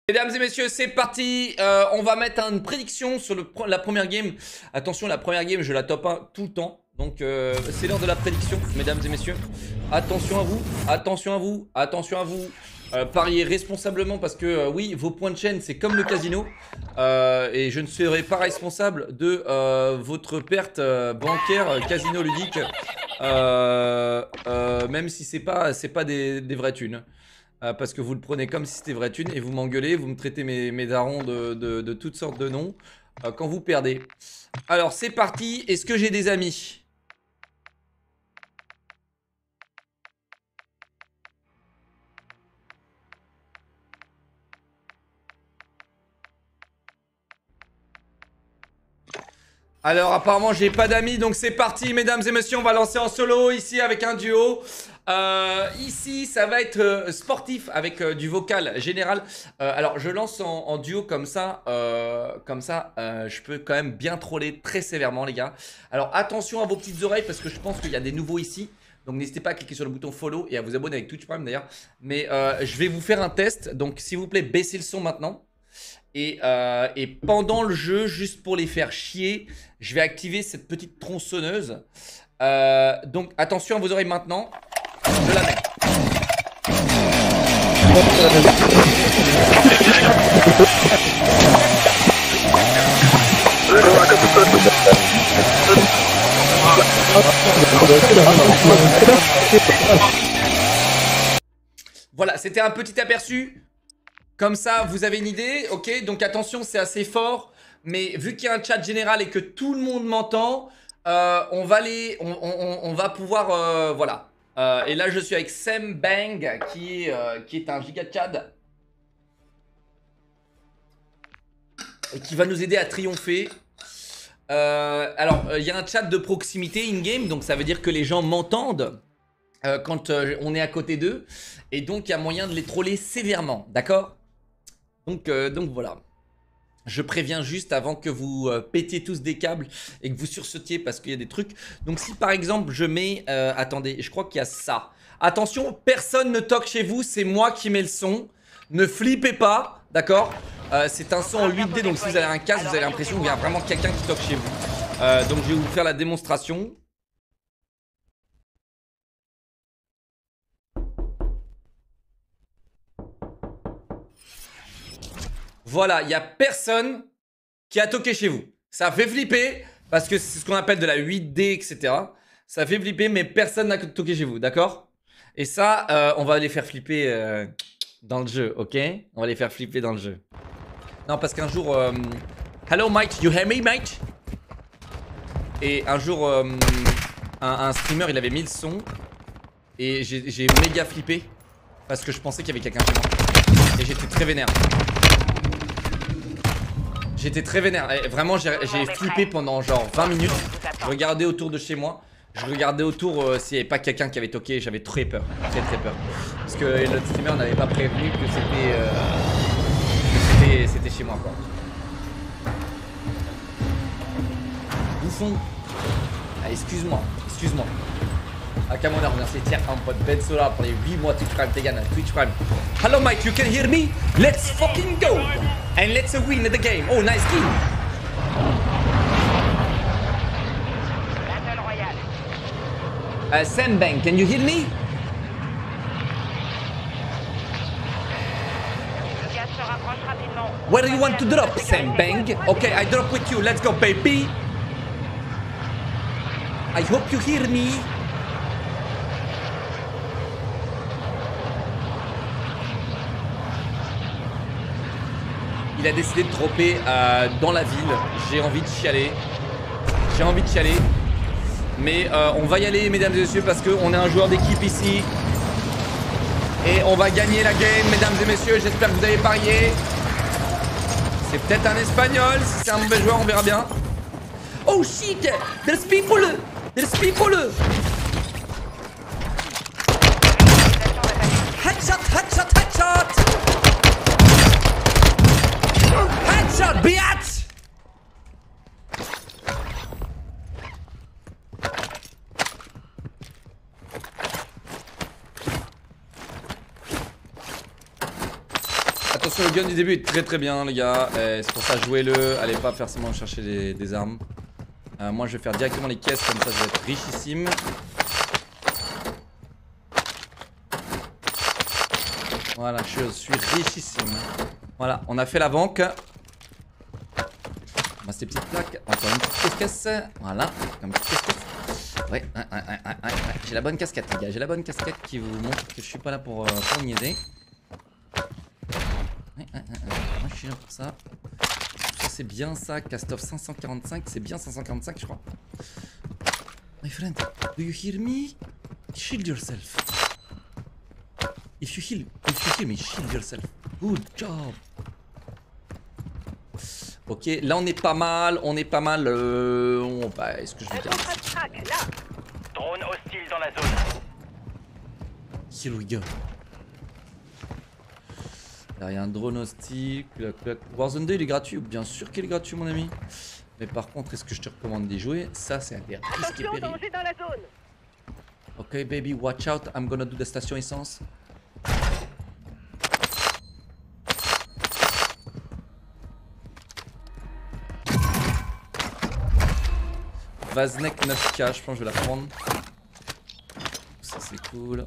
Mesdames et messieurs, c'est parti. On va mettre une prédiction sur la première game. Attention, la première game, je la top 1 tout le temps. Donc, c'est l'heure de la prédiction, mesdames et messieurs. Attention à vous, attention à vous, attention à vous. Pariez responsablement parce que, oui, vos points de chaîne, c'est comme le casino. Et je ne serai pas responsable de votre perte bancaire casino ludique. Même si c'est pas des vraies thunes. Parce que vous le prenez comme si c'était vraie thune et vous m'engueulez, vous me traitez mes darons de toutes sortes de noms quand vous perdez. Alors c'est parti, est-ce que j'ai des amis? Alors apparemment j'ai pas d'amis, donc c'est parti mesdames et messieurs, on va lancer en solo ici avec un duo. Ici ça va être sportif avec du vocal général. Alors je lance en duo comme ça, je peux quand même bien troller très sévèrement les gars. Alors attention à vos petites oreilles parce que je pense qu'il y a des nouveaux ici. Donc n'hésitez pas à cliquer sur le bouton follow et à vous abonner avec Twitch Prime d'ailleurs. Mais je vais vous faire un test, donc s'il vous plaît baissez le son maintenant. Et pendant le jeu, juste pour les faire chier, je vais activer cette petite tronçonneuse. Donc attention à vos oreilles maintenant. Je la mets. Voilà, c'était un petit aperçu. Comme ça, vous avez une idée, ok? Donc attention, c'est assez fort. Mais vu qu'il y a un chat général et que tout le monde m'entend, on va pouvoir, voilà. Et là, je suis avec Sam Bang, qui est un giga Chad. Et qui va nous aider à triompher. Alors, il y a un chat de proximité in-game, donc ça veut dire que les gens m'entendent quand on est à côté d'eux. Et donc, il y a moyen de les troller sévèrement, d'accord? Donc voilà. Je préviens juste avant que vous pétiez tous des câbles et que vous sursautiez parce qu'il y a des trucs. Donc si par exemple je mets... attendez, je crois qu'il y a ça. Attention, personne ne toque chez vous, c'est moi qui mets le son. Ne flippez pas, d'accord? C'est un son en 8D, donc si vous avez un casque, vous avez l'impression qu'il y a vraiment quelqu'un qui toque chez vous. Donc je vais vous faire la démonstration. Voilà, il n'y a personne qui a toqué chez vous. Ça fait flipper, parce que c'est ce qu'on appelle de la 8D, etc. Ça fait flipper, mais personne n'a toqué chez vous, d'accord? Et ça, on va les faire flipper dans le jeu, ok? On va les faire flipper dans le jeu. Non, parce qu'un jour... Hello, mate, you hear me, mate? Et un jour, un streamer, il avait mis le son. Et j'ai méga flippé. Parce que je pensais qu'il y avait quelqu'un chez moi. Et j'étais très vénère. J'étais très vénère, et vraiment j'ai flippé pendant genre 20 minutes. Je regardais autour de chez moi. Je regardais autour s'il n'y avait pas quelqu'un qui avait toqué. J'avais très peur, très peur. Parce que le streamer n'avait pas prévenu que c'était chez moi quoi. Bouffon. Ah, excuse-moi. Akamona, merci tiens un pote Ben Sola pour les 8 mois Twitch Prime, Tegan, Twitch Prime. Hello Mike, you can hear me? Let's fucking go! And let's win the game. Oh, nice kill! Sam Bang, can you hear me? Where do you want to drop, Sam Bang? Okay, I drop with you. Let's go, baby. I hope you hear me. Il a décidé de dropper dans la ville. J'ai envie de chialer. Mais on va y aller, mesdames et messieurs, parce qu'on est un joueur d'équipe ici. Et on va gagner la game, mesdames et messieurs. J'espère que vous avez parié. C'est peut-être un espagnol. Si c'est un mauvais joueur, on verra bien. Oh shit! There's people! Headshot! Bitch! Attention le gun du début est très bien les gars. C'est pour ça jouez-le. Allez pas forcément chercher des armes. Moi je vais faire directement les caisses comme ça je vais être richissime. Voilà, je suis richissime. Voilà, on a fait la banque. On a ces petites plaques. Encore une petite caisse. Voilà, une petite caisse. Ouais. J'ai la bonne casquette les gars. J'ai la bonne casquette qui vous montre que je suis pas là pour niaiser. Moi je suis là pour ça. Ça c'est bien ça. Cast-off 545. C'est bien 545 je crois. My friend, do you hear me? Shield yourself. If you heal me, shield yourself. Good job. Ok, là on est pas mal, est-ce que je vais dire? Drone hostile dans la zone. Here we go. Là il y a un drone hostile. Warzone 2 il est gratuit, bien sûr qu'il est gratuit mon ami. Mais par contre, est-ce que je te recommande d'y jouer? Ça c'est un des risques et périls. Ok baby, watch out, I'm gonna do the station essence. Vaznek 9k, je pense que je vais la prendre. Ça c'est cool.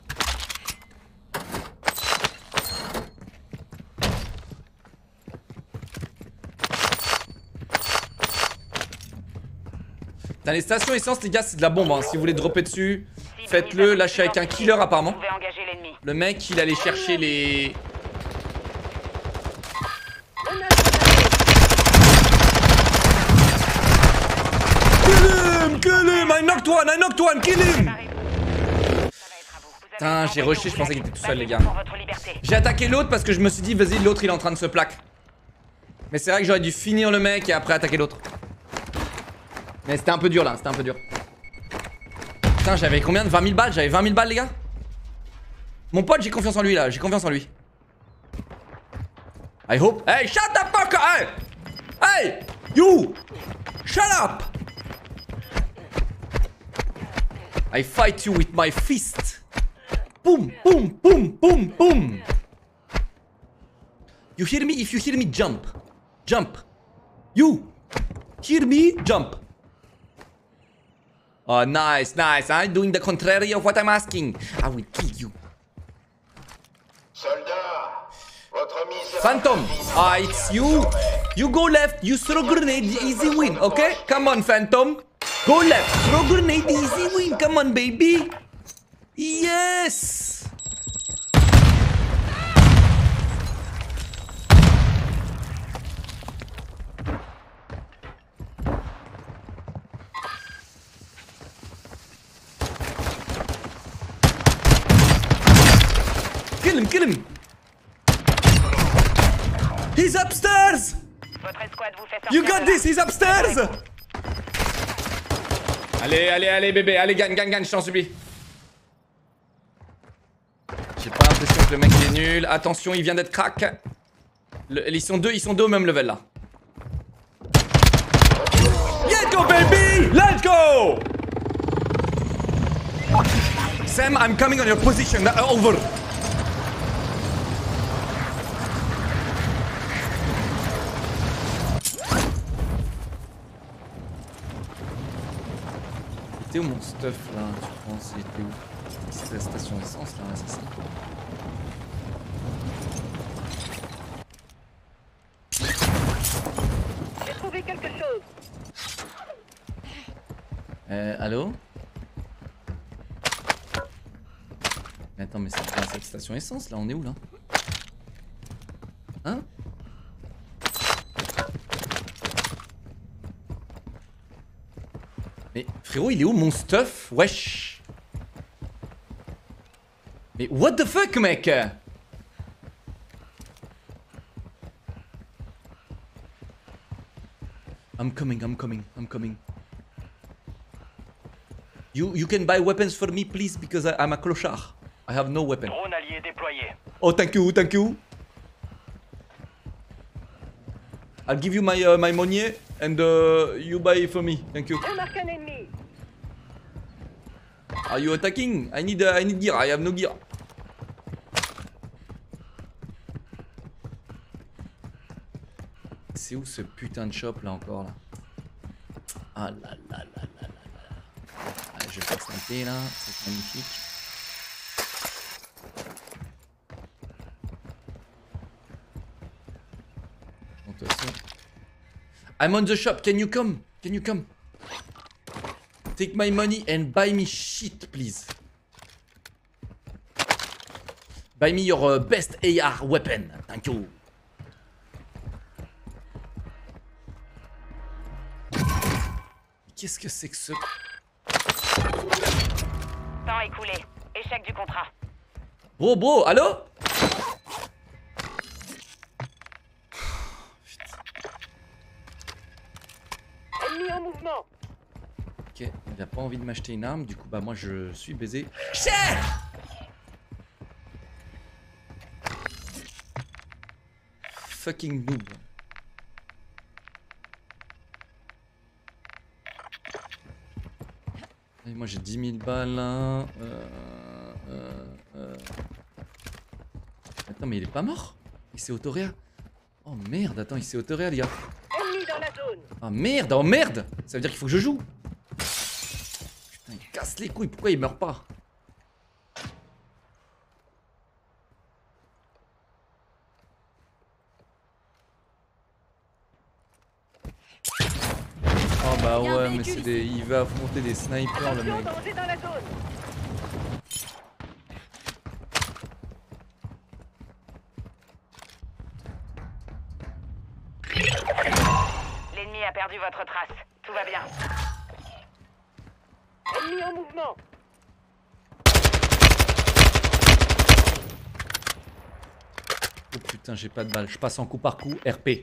Putain, les stations essence les gars c'est de la bombe hein. Si vous voulez dropper dessus, faites-le. Là je suis avec un killer apparemment. Le mec il allait chercher les... Kill him! I knocked one, kill him! Putain, j'ai rushé, je pensais qu'il était tout seul, les gars. J'ai attaqué l'autre parce que je me suis dit, vas-y, l'autre il est en train de se plaque. Mais c'est vrai que j'aurais dû finir le mec et après attaquer l'autre. Mais c'était un peu dur là, c'était un peu dur. Putain, j'avais combien de 20 000 balles? J'avais 20 000 balles, les gars? Mon pote, j'ai confiance en lui là, j'ai confiance en lui. I hope. Hey, shut the fuck up! Hey! Hey! You! Shut up! I fight you with my fist. Boom, boom, boom, boom, boom. You hear me? If you hear me, jump. Jump. You hear me? Jump. Oh, nice, nice. I'm doing the contrary of what I'm asking. I will kill you. Soldat, votre mise. Phantom. Ah, it's you. You go left. You throw grenade. Easy win. Okay? Come on, Phantom. Go left, throw grenade, easy win, come on baby. Yes. Kill him. He's upstairs. Votre escouade vous fait sortir. You got this, he's upstairs. Allez bébé, allez gagne, je t'en supplie. J'ai pas l'impression que le mec est nul. Attention, il vient d'être crack. Ils sont deux au même level là. Let's go baby, let's go. Sam, I'm coming on your position. Over. C'était où mon stuff là, tu penses? Il était où? C'était la station essence là, c'est ça. J'ai trouvé quelque chose. Allô? Mais attends, mais c'est pas cette station essence là, on est où là? Hein? Mais frérot, il est où mon stuff? Wesh. Mais what the fuck, mec? I'm coming. You can buy weapons for me, please, because I'm a clochard. I have no weapon. Drone allié déployé. Oh, thank you. I'll give you my money and you buy for me. Thank you. Je marque un ennemi. Are you attacking? I need gear. I have no gear. C'est où ce putain de shop là encore là? Ah là là là là là là. Allez, je vais faire snapper là, c'est magnifique. Bon, de toute façon. I'm on the shop, can you come? Can you come? Take my money and buy me shit, please. Buy me your best AR weapon. Thank you. Qu'est-ce que c'est que ce... Temps écoulé. Échec du contrat. Bro, allô? Ennemi en mouvement. Ok, il a pas envie de m'acheter une arme, du coup bah moi je suis baisé. Cher! Fucking noob. Et moi j'ai 10 000 balles là. Attends mais il est pas mort? Il s'est autoréa. Oh merde, attends il s'est autoréa les gars. Ennemi dans la zone. Ah merde, oh merde! Ça veut dire qu'il faut que je joue. Putain il casse les couilles, pourquoi il meurt pas? Oh bah ouais mais c'est des... il va affronter des snipers le Attention, mec. danger dans la zone. L'ennemi a perdu votre trace. Tout va bien. Ennemi en mouvement. Oh putain j'ai pas de balles, je passe en coup par coup, RP.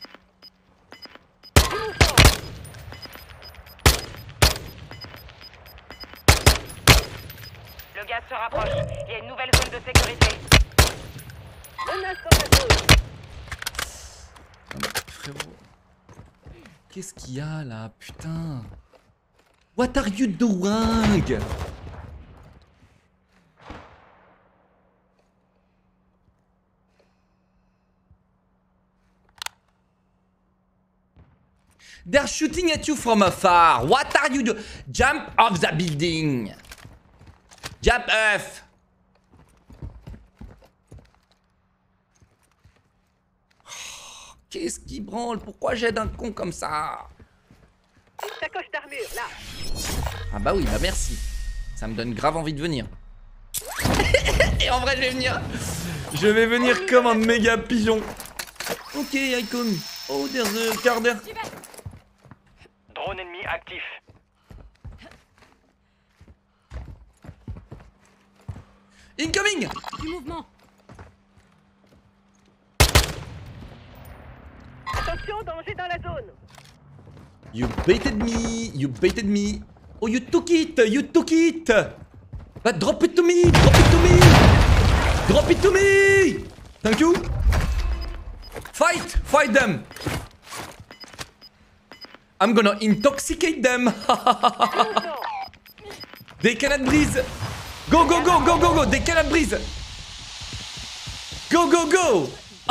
Le gaz se rapproche. Il y a une nouvelle zone de sécurité. Menace dans la zone. Non mais frérot. Qu'est-ce qu'il y a là, putain? What are you doing? They're shooting at you from afar. What are you doing? Jump off the building. Jump off. Oh, qu'est-ce qui branle? Pourquoi j'aide un con comme ça? Une sacoche d'armure, là. Ah bah oui, bah merci. Ça me donne grave envie de venir. Et en vrai, je vais venir. Je vais venir comme un méga pigeon. Ok, Icon. Oh, there's a car there. Drone ennemi actif. Incoming! Du mouvement. Attention, danger dans la zone. You baited me. You baited me. Oh, you took it. You took it. But drop it to me. Drop it to me. Drop it to me. Thank you. Fight. Fight them. I'm gonna intoxicate them. They cannot breathe. Go, go, go, go, go, go. They cannot breathe. Go, go, go.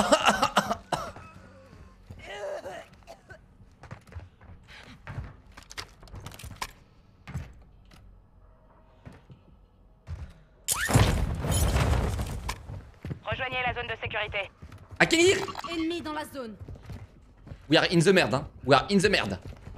Rejoignez la zone de sécurité. I can hear. Ennemi dans la zone. We are in the merde, hein. We are in the merde.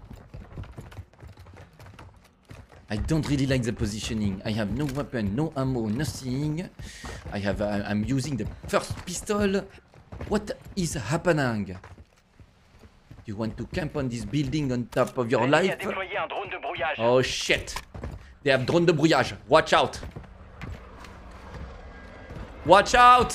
I don't really like the positioning. I have no weapon, no ammo, nothing. I'm using the first pistol. What is happening? You want to camp on this building on top of your L'ennemi life? a déployé un drone de brouillage. Oh shit. They have drone de brouillage. Watch out. Watch out.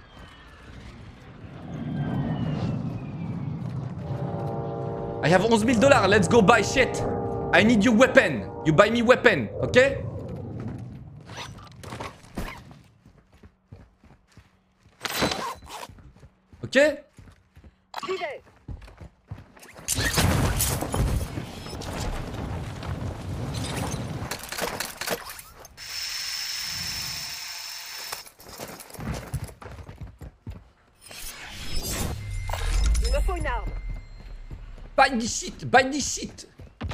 I have $11,000. Let's go buy shit. I need your weapon. You buy me weapon, okay? Okay? J'y vais. Il me me faut une arme. Buy this shit, buy this shit.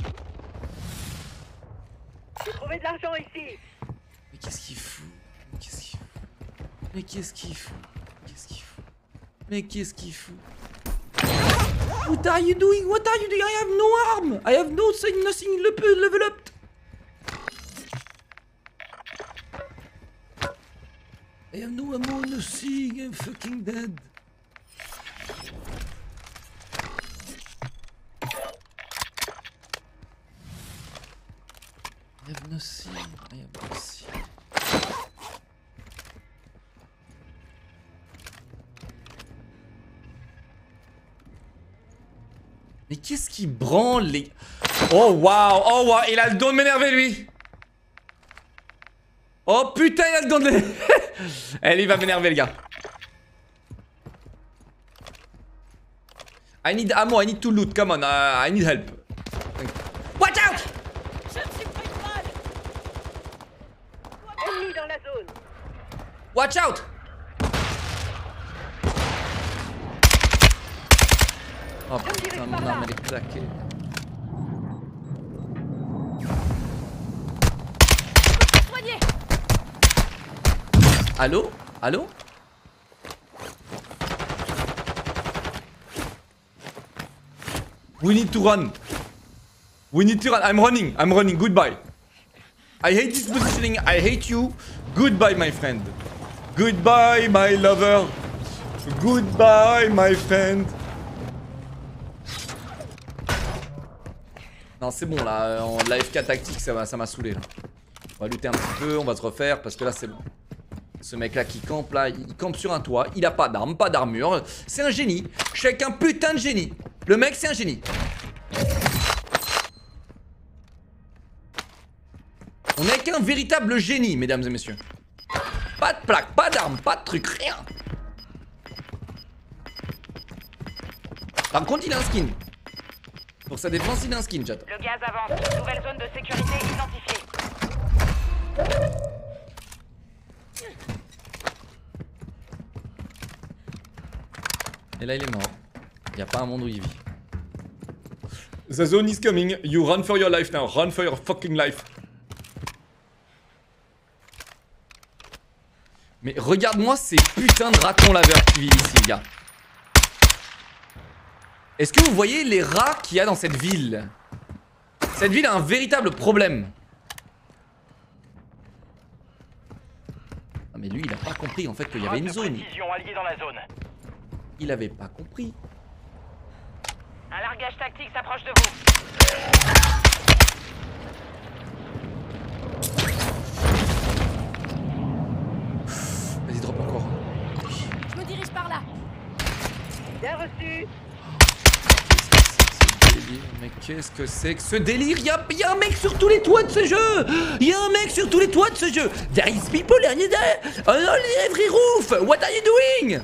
J'ai trouvé de l'argent ici. Mais qu'est-ce qu'il fout? Mais qu'est-ce qu'il fout? Mais qu'est-ce qu'il fout? Qu'est-ce qu'il fout? Mais qu'est-ce qu'il fout? What are you doing? What are you doing? I have no arm. I have nothing level up. I have no ammo, nothing. I'm fucking dead. I have nothing. I have nothing. Mais qu'est-ce qui branle les... Oh waouh, oh waouh, il a le don de m'énerver lui. Oh putain, il a le don de... Elle, il va m'énerver, le gars. I need ammo, I need to loot, come on, I need help. Watch out! Je me suis pris de balle. Ennemi dans la zone. Watch out! Oh putain, mon arme elle est claquée. Allô? Allô? We need to run. We need to run. I'm running. I'm running. Goodbye. I hate this positioning. I hate you. Goodbye, my friend. Goodbye, my lover. Goodbye, my friend. Non, c'est bon là. En l'AFK tactique, ça m'a saoulé là. On va looter un petit peu. On va se refaire parce que là, c'est bon. Ce mec là qui campe là, il campe sur un toit, il a pas d'armes, pas d'armure. C'est un génie. Je suis avec un putain de génie. Le mec c'est un génie. On est avec un véritable génie, mesdames et messieurs. Pas de plaque, pas d'armes, pas de truc, rien. Par contre il a un skin. Pour sa défense il a un skin, chat. Le gaz avance. Nouvelle zone de sécurité identifiée. Et là il est mort. Il n'y a pas un monde où il vit. The zone is coming. You run for your life now. Run for your fucking life. Mais regarde-moi ces putains de ratons laveurs qui vivent ici, gars. Est-ce que vous voyez les rats qu'il y a dans cette ville? Cette ville a un véritable problème. Ah mais lui il a pas compris en fait qu'il y avait une zone. Il avait pas compris. Un largage tactique s'approche de vous. Vas-y, drop encore. Je me dirige par là. Bien reçu. Mais qu'est-ce que c'est que ce délire? Y'a un mec sur tous les toits de ce jeu. Y'a un mec sur tous les toits de ce jeu. There is people on every roof. What are you doing?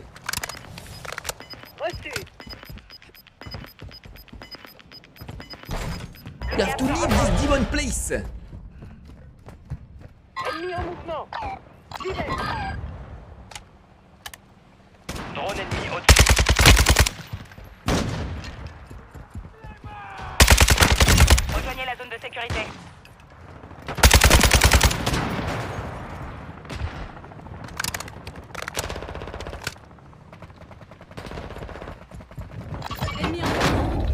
Reçu. You have to leave this demon place. Ennemi en mouvement. Suivez. Drone ennemi au-dessus. Rejoignez la zone de sécurité. Ennemi en mouvement.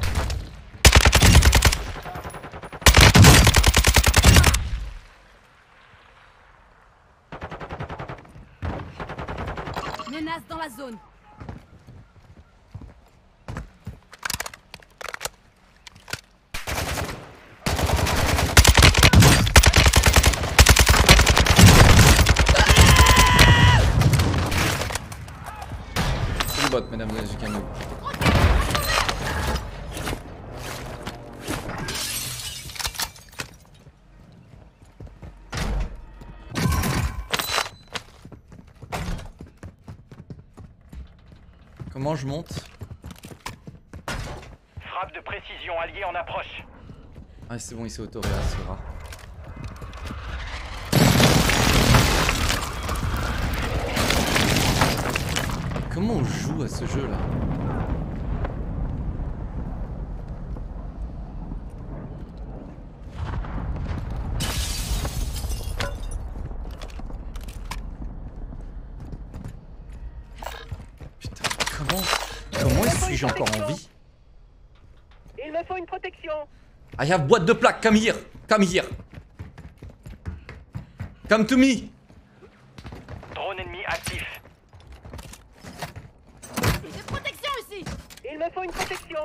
Menace dans la zone. C'est le bot, mesdames et messieurs. Comment je monte? Frappe de précision alliée en approche. Ah c'est bon, il s'est autoré là, ce rat. Comment on joue à ce jeu là? Suis-je encore en vie? Il me faut une protection. I have boîte de plaques, come here. Come here. Come to me. Drone ennemi actif. J'ai protection ici. Il me faut une protection.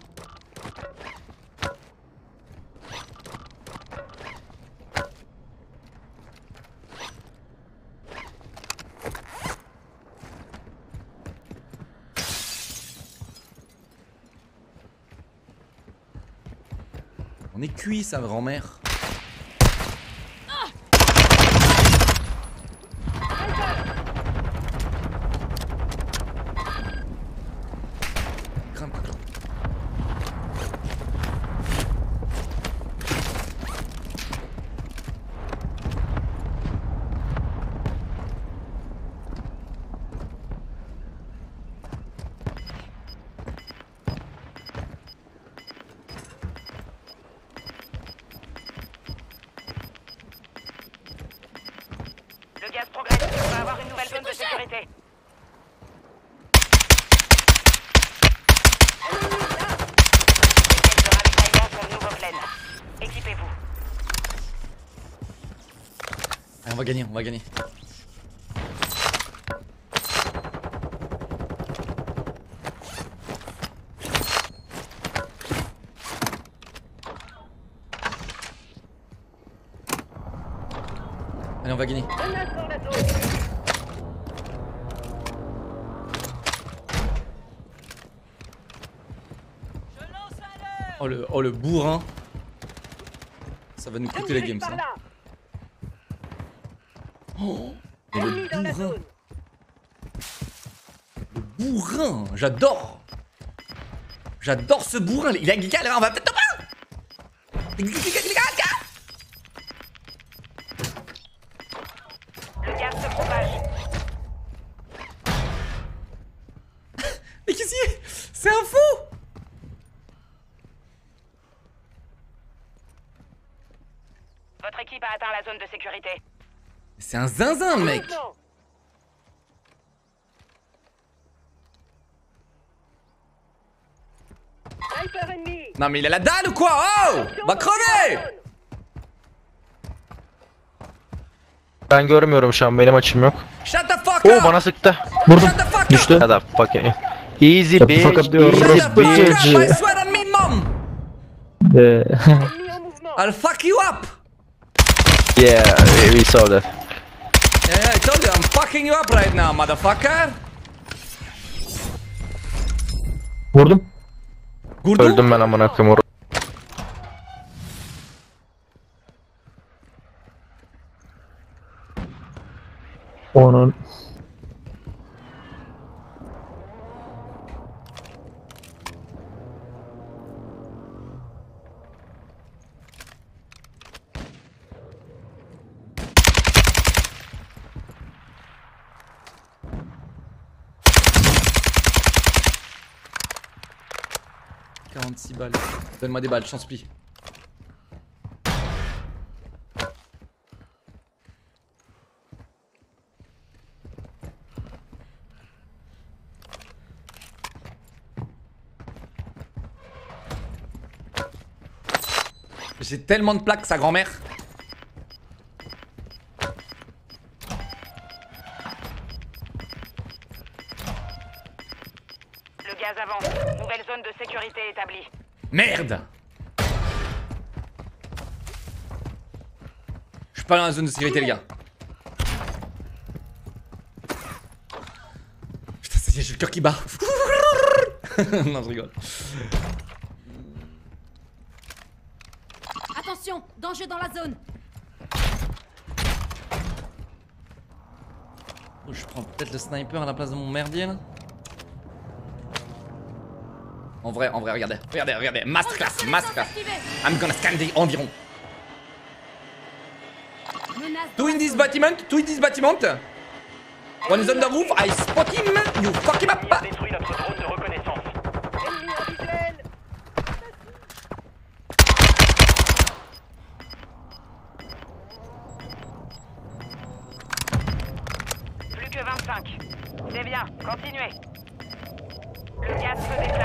On est cuit, sa grand-mère. Grimpe, grimpe. Le gaz progresse. On va avoir une nouvelle zone de sécurité. Les caisses de ravitaillement sont de nouveau pleines. Équipez-vous. Allez, on va gagner, on va gagner. Allez, on va gagner. Menace dans la zone. Oh le bourrin. Ça va nous coûter la game, Par ça. là. Oh, et Ennemi le dans la bourrin. zone. Le bourrin, j'adore. J'adore ce bourrin. Il a gars, on va peut-être pas. Le gaz se propage. Mais qu'est-ce qu'il est? C'est un fou. Votre équipe a atteint la zone de sécurité. C'est un zinzin, mec. Mouvement. Sniper ennemi. Non mais il a la dalle ou quoi? Oh, va crever. Ben görmüyorum şu an, benim açım yok. Shut the fuck Oo up. bana sıktı. Shut the fuck up. Düştü. Shut up fucking. Easy bitch. Shut the fuck up. I swear on me, mom. Ennemi en mouvement. I'll fuck you up. Yeah, we saw that. Yeah, I told you I'm fucking you up right now, motherfucker. Vurdum. Gurdu. Öldüm ben amına koyayım. Onun. « 46 balles. Donne-moi des balles, je t'en supplie. J'ai tellement de plaques, sa grand-mère. Le gaz avance. Nouvelle zone de sécurité établie. Merde! Je suis pas dans la zone de sécurité, les gars. Putain, ça y est, j'ai le cœur qui bat. Non, je rigole. Attention, danger dans la zone. Oh, je prends peut-être le sniper à la place de mon merdier, là. En vrai, regardez. Regardez. Masterclass, masterclass. I'm gonna scan the environ. Menace. Two in this bâtiment. One is on the roof, I spot him, you fuck him up. Il a détruit notre drone de reconnaissance. Ennemi en visuel. Plus que 25. C'est bien. Continuez. Le gaz peut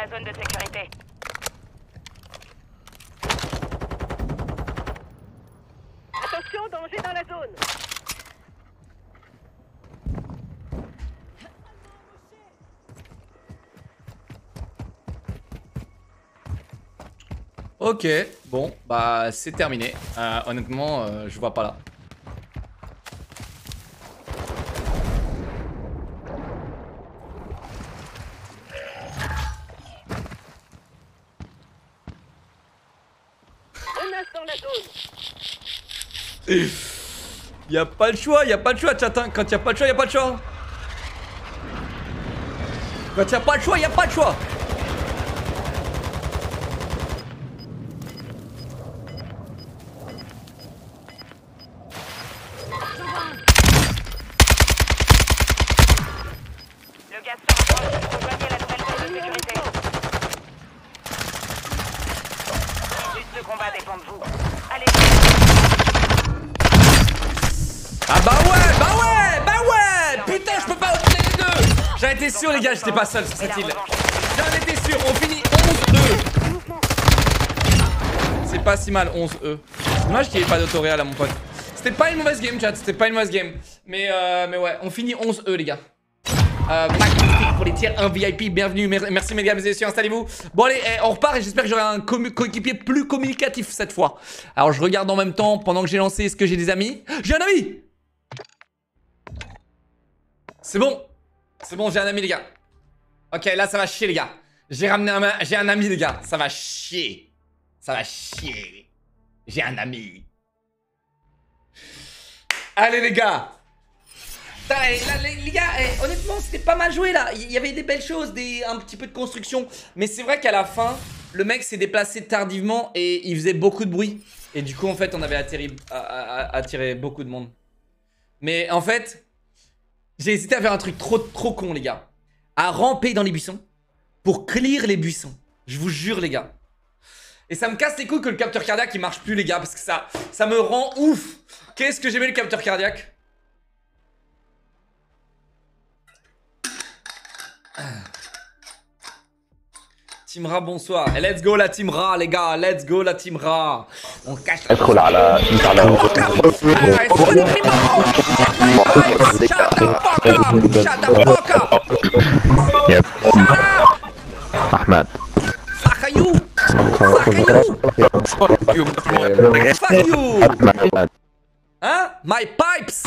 la zone de sécurité. Attention, danger dans la zone. Ok, bon, bah c'est terminé. Honnêtement, je vois pas là. Menace dans la zone. Y'a pas le choix, chatin. Quand y'a pas le choix, y'a pas le choix. Quand y'a pas le choix, y'a pas le choix. Le gaz se rapproche. Rejoignez la nouvelle zone de sécurité. 18 de combat dépend de vous. Allez. Ah bah ouais. Putain, je peux pas obtenir les deux. J'en étais sûr, les gars, j'étais pas seul sur cette île. J'en étais sûr, on finit 11-E. C'est pas si mal, 11-E. Dommage qu'il n'y ait pas d'autoréal à mon pote. C'était pas une mauvaise game, chat, c'était pas une mauvaise game. Mais ouais, on finit 11-E, les gars. Magnifique pour les tiers 1 VIP, bienvenue, merci mesdames et messieurs, installez-vous. Bon allez, on repart et j'espère que j'aurai un coéquipier plus communicatif cette fois. Alors je regarde en même temps, pendant que j'ai lancé, est-ce que j'ai des amis? J'ai un ami. C'est bon, j'ai un ami les gars. Ok, là ça va chier les gars. J'ai un ami les gars, ça va chier. J'ai un ami. Allez les gars. Putain, là, les gars, honnêtement, c'était pas mal joué là. Il y avait des belles choses, un petit peu de construction. Mais c'est vrai qu'à la fin, le mec s'est déplacé tardivement et il faisait beaucoup de bruit. Et du coup, en fait, on avait attiré beaucoup de monde. Mais en fait, j'ai hésité à faire un truc trop con, les gars. À ramper dans les buissons pour clear les buissons. Je vous jure, les gars. Et ça me casse les couilles que le capteur cardiaque il marche plus, les gars, parce que ça me rend ouf. Qu'est-ce que j'aimais le capteur cardiaque. Team Ra, bonsoir. Et let's go la Team Ra, les gars. Let's go la Team Ra. On cache. ادخل على احمد Fuck you. Hein? My pipes.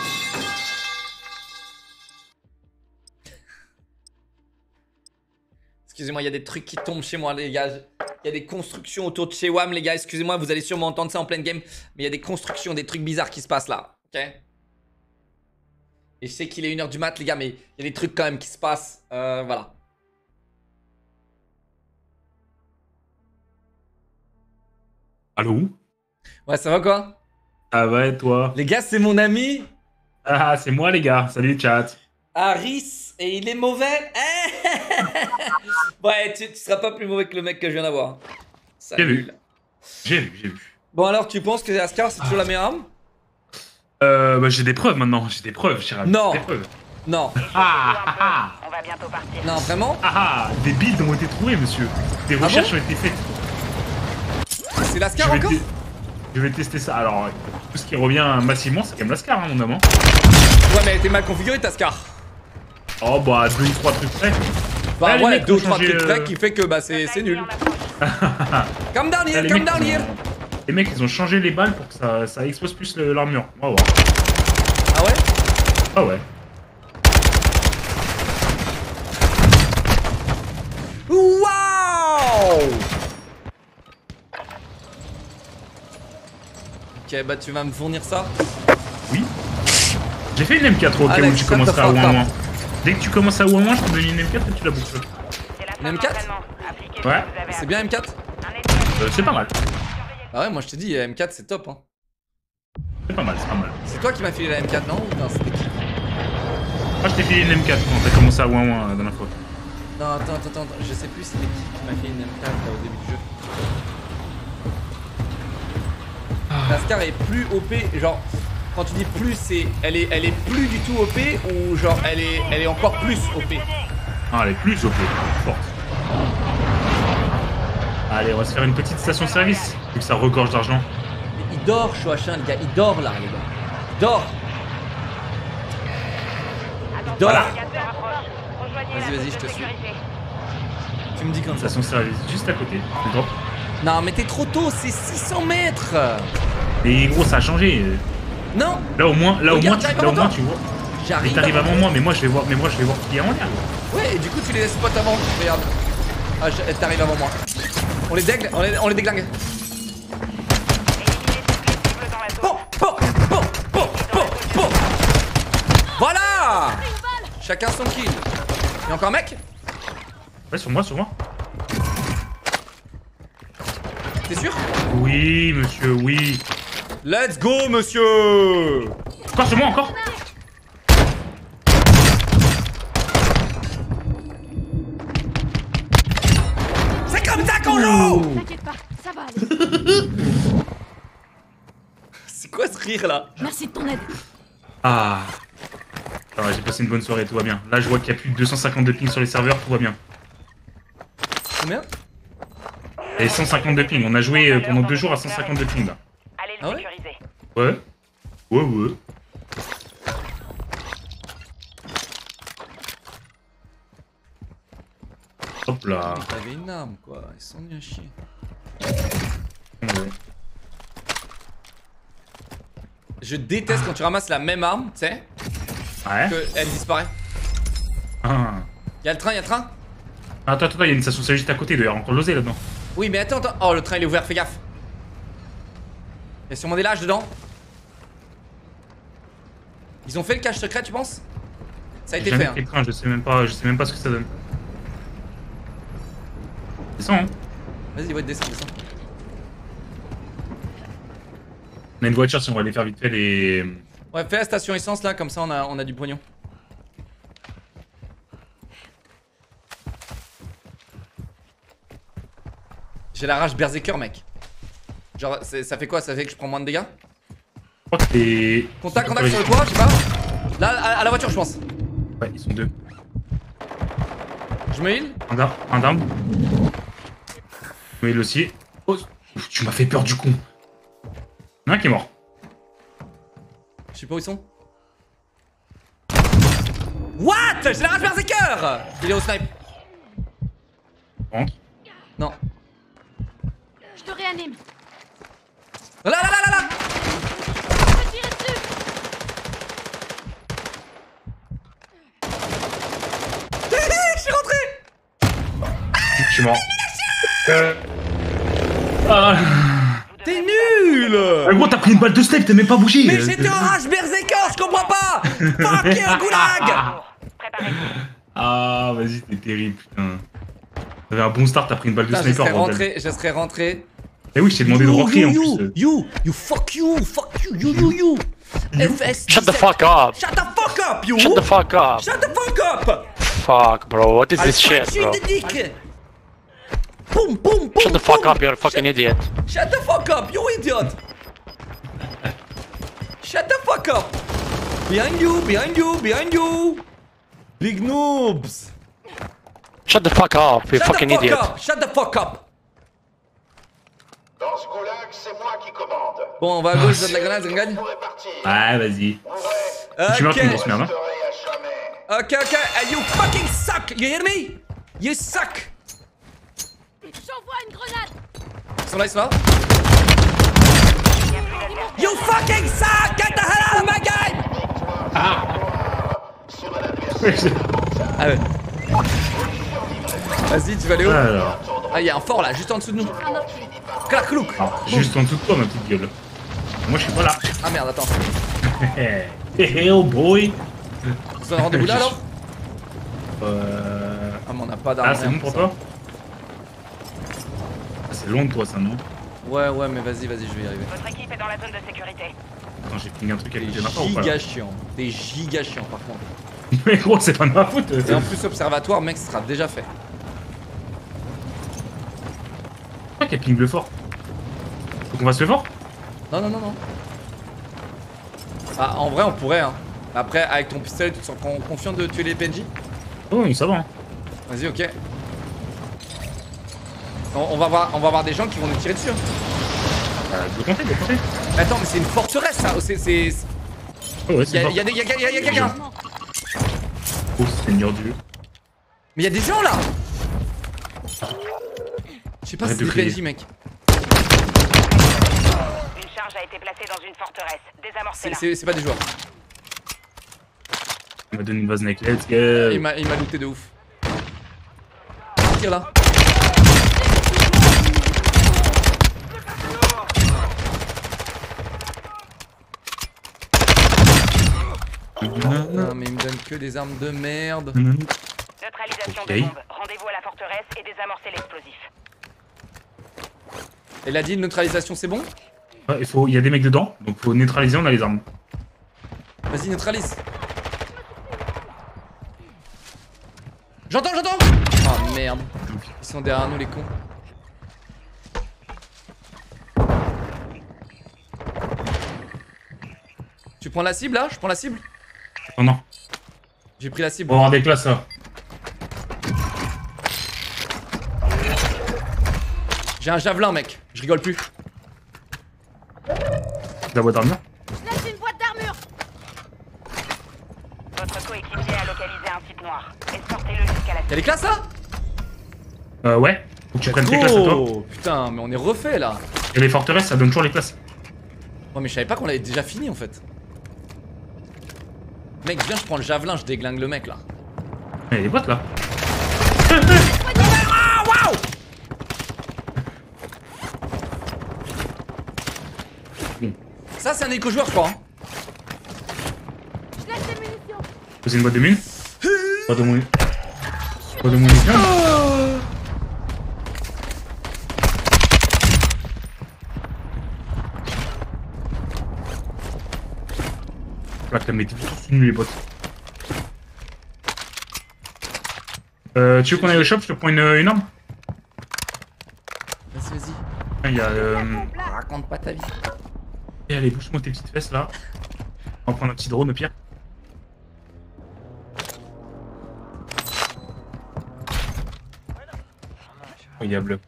Excusez-moi, il y a des trucs qui tombent chez moi, les gars. Il y a des constructions autour de chez WAM, les gars. Excusez-moi, vous allez sûrement entendre ça en pleine game. Mais il y a des constructions, des trucs bizarres qui se passent là. Ok? Et je sais qu'il est 1h du mat, les gars, mais il y a des trucs quand même qui se passent. Voilà. Allô? Ouais, ça va quoi? Ça va et toi? Les gars, c'est mon ami Ah, c'est moi les gars. Salut chat. Harris, et il est mauvais. Ouais, tu seras pas plus mauvais que le mec que je viens d'avoir. J'ai vu. J'ai vu. Bon alors, tu penses que Ascar c'est toujours la meilleure arme? Bah j'ai des preuves maintenant. J'ai des preuves, Chirag. Non. Des preuves. Non. On va bientôt partir. Non, vraiment? Des builds ont été trouvés, monsieur. Des recherches ont été faites. C'est l'Ascar encore? Je vais tester ça. Alors, tout ce qui revient massivement, c'est quand même l'Ascar, hein, mon amant. Ouais, mais elle était mal configurée ta Scar. Oh bah 2 ou 3 trucs près. Bah ouais, ouais, 2 ou 3 changé, trucs près qui fait que bah c'est nul. Comme down here, come down here. Les mecs, ils ont changé les balles pour que ça expose plus l'armure. On va voir. Ah ouais? Ah ouais. Waouh! Ok, bah tu vas me fournir ça? Oui. J'ai fait une M4 au cas où tu commenceras à ouin. Dès que tu commences à ouin, je te donne une M4 et tu la boucles. Une M4? Ouais. C'est bien M4? C'est pas mal. Bah ouais, moi je te dis, M4 c'est top hein. C'est pas mal, c'est pas mal. C'est toi qui m'as filé la M4, non? Ou non, c'était qui? Moi je t'ai filé une M4 quand t'as commencé à ouin la dernière fois. Non, attends, je sais plus c'était qui m'a filé une M4 là, au début du jeu. La Scar est plus OP, genre quand tu dis plus c'est elle est plus du tout OP ou genre elle est encore plus OP? Ah elle est plus OP, forte. Allez, on va se faire une petite station-service, vu que ça regorge d'argent. Il dort, Chouachin, les gars. Il dort là, les gars. Il dort. Il dort. Voilà. Vas-y, vas-y, je te suis. Tu me dis comme ça. Station-service, juste à côté. Le drop. Non, mais t'es trop tôt, c'est 600 mètres. Mais gros, ça a changé. Non. Là au moins, Regarde, tu j'arrive avant toi. vois. Mais J'arrive. t'arrives avant moi, mais moi je vais voir qui est en l'air. Ouais, et du coup, tu les spots avant. Regarde. Ah, t'arrives avant moi. On les déglingue, on les déglingue. Bon, bon, bon, bon, bon, bon. Voilà. Chacun son kill. Y'a encore un mec? Ouais, sur moi. T'es sûr? Oui, monsieur, oui. Let's go, monsieur. Encore sur moi, encore. C'est comme ça qu'on joue. T'inquiète pas, ça va aller. C'est quoi ce rire là? Merci de ton aide. Ah. Alors, j'ai passé une bonne soirée, tout va bien. Là, je vois qu'il y a plus de 250 de ping sur les serveurs, tout va bien. Combien? Et 150 de ping, on a joué pendant 2 jours à 150 de ping là. Allez Ah le ouais sécuriser. Ouais. Ouais. Hop là. T'avais une arme quoi, ils sont nuls à chier. Ouais. Je déteste quand tu ramasses la même arme, tu sais, Ouais. qu'elle disparaît. Ah. Y'a le train, y'a le train? Attends, il y a une station service juste à côté, il doit y avoir encore l'osé là-dedans. Oui, mais attends. Oh, le train il est ouvert, fais gaffe. Y'a sûrement des lâches dedans. Ils ont fait le cache secret, tu penses? Ça a été Jamais fait, hein. pris le train, je sais même pas ce que ça donne. Descends, hein. Vas-y, ouais, descends. On a une voiture si on va aller faire vite fait les... Ouais, fais la station essence là, comme ça on a du pognon. J'ai la rage berserker, mec. Genre, ça fait quoi? Ça fait que je prends moins de dégâts? Je crois que t'es... Contact sur le toit, je sais pas. Là, à la voiture, je pense. Ouais, ils sont 2. Je me heal. Un down. Oui, il aussi. Oh, tu m'as fait peur du con. Il y en a un qui est mort. Je sais pas où ils sont. What? J'ai la rage berserker. Il est au snipe. Rentre. Non. Je te réanime. Là. Je vais tirer dessus. Je suis rentré. Je suis mort. Ah. T'es nul. Gros, t'as pris une balle de steak, t'as même pas bougé. Mais j'étais en rage berserker, je comprends pas. Fuck you, goulag. Préparez-vous. Ah, vas-y, t'es terrible, putain. T'avais un bon start, t'as pris une balle de Putain, sniper. je serais rentré. Eh oui, je t'ai demandé de rentrer en plus. You, fuck you, you. FS. Shut the fuck up! Shut the fuck up, you. Shut the fuck up! Shut the fuck up. Fuck, bro, what is I'll this shit, punch you bro? in the dick. Boom. Shut the fuck boom. up, you're a fucking idiot. Shut the fuck up, you idiot. Shut the fuck up. Behind you. Big noobs. Shut the fuck up, you Shut fucking the fuck idiot. up. Shut the fuck up. Dans ce goulag, c'est moi qui commande. Bon, on va à gauche, donne la grenade, Vous gagne. pourrez partir. Ouais, vas-y. Ouvrez. Tu meurs comme une Ok. grosse merde, hein. Resterez à jamais. Ok. And you fucking suck. You hear me? You suck. J'envoie une grenade. Ils sont là. You fucking suck. Get the hell out of my game. Sur un adversaire. Ah ouais. Vas-y, tu vas aller où? Alors, Ah, il y a un fort là, juste en dessous de nous. Claclouk. juste en dessous de toi, ma petite gueule. Moi, je suis pas là. Ah merde, attends. Hey, oh boy. Vous en avez rendez-vous là alors? Euh... Ah, mais on n'a pas d'armes. Ah, c'est bon pour toi? Ah, c'est long de toi, ça, non? Ouais, mais vas-y, je vais y arriver. Votre équipe est dans la zone de sécurité. Attends, j'ai pris un truc avec T'es les mains ou pas là? giga chiant. T'es giga chiant par contre. Mais gros, c'est pas de ma faute. Et en plus, observatoire, mec, ce sera déjà fait. Pourquoi qu'il y a ping bleu fort? Faut qu'on fasse le fort? Non. Ah, en vrai, on pourrait, hein. Après, avec ton pistolet, tu te sens confiant de tuer les PNJ? Oh, oui, ça va. Hein. Vas-y, ok. On va voir des gens qui vont nous tirer dessus. De compter, de compter. Attends, mais c'est une forteresse ça. C'est. Oh ouais, c'est fort. Y'a quelqu'un. Oh, Seigneur Dieu. Mais y'a des gens là. Je sais pas si Arrête c'est de des PNJ, crier. mec. Une charge a été placée dans une forteresse. Désamorcez-la. C'est pas des joueurs. Il m'a donné une vase neck, let's go. Il m'a looté de ouf. Tire là. Non mais il me donne que des armes de merde. Neutralisation Ok. de bombe. Rendez-vous à la forteresse et désamorcez l'explosif. Elle a dit neutralisation, c'est bon? Ah, il y a des mecs dedans, donc faut neutraliser, on a les armes. Vas-y, neutralise. J'entends. Oh merde. Ils sont derrière nous les cons. Tu prends la cible là? Je prends la cible? Oh non, J'ai pris la cible. on va avoir des classes là. J'ai un javelin mec, je rigole plus. La boîte d'armure. Je laisse une boîte d'armure. Votre coéquipier a localisé un site noir. Escortez-le jusqu'à la Y'a les classes là? Ouais, faut que tu prennes tes classes à toi. Oh putain, mais on est refait là. Et les forteresses, ça donne toujours les classes. Ouais mais je savais pas qu'on l'avait déjà fini en fait. Mec viens, je prends le javelin, je déglingue le mec là. Il y a des boîtes là. Ah waouh! Ça c'est un éco-joueur je crois hein. Je laisse des munitions. C'est une boîte de mine. Pas de munitions. Pas de munitions. Là, t'as mis tous nus les bottes. Tu veux qu'on aille au shop? Je te prends une arme. Vas-y. Il y a. Raconte pas ta vie. Et allez, bouge-moi tes petites fesses là. On va prendre un petit drone au pire. Oh, il y a bleu.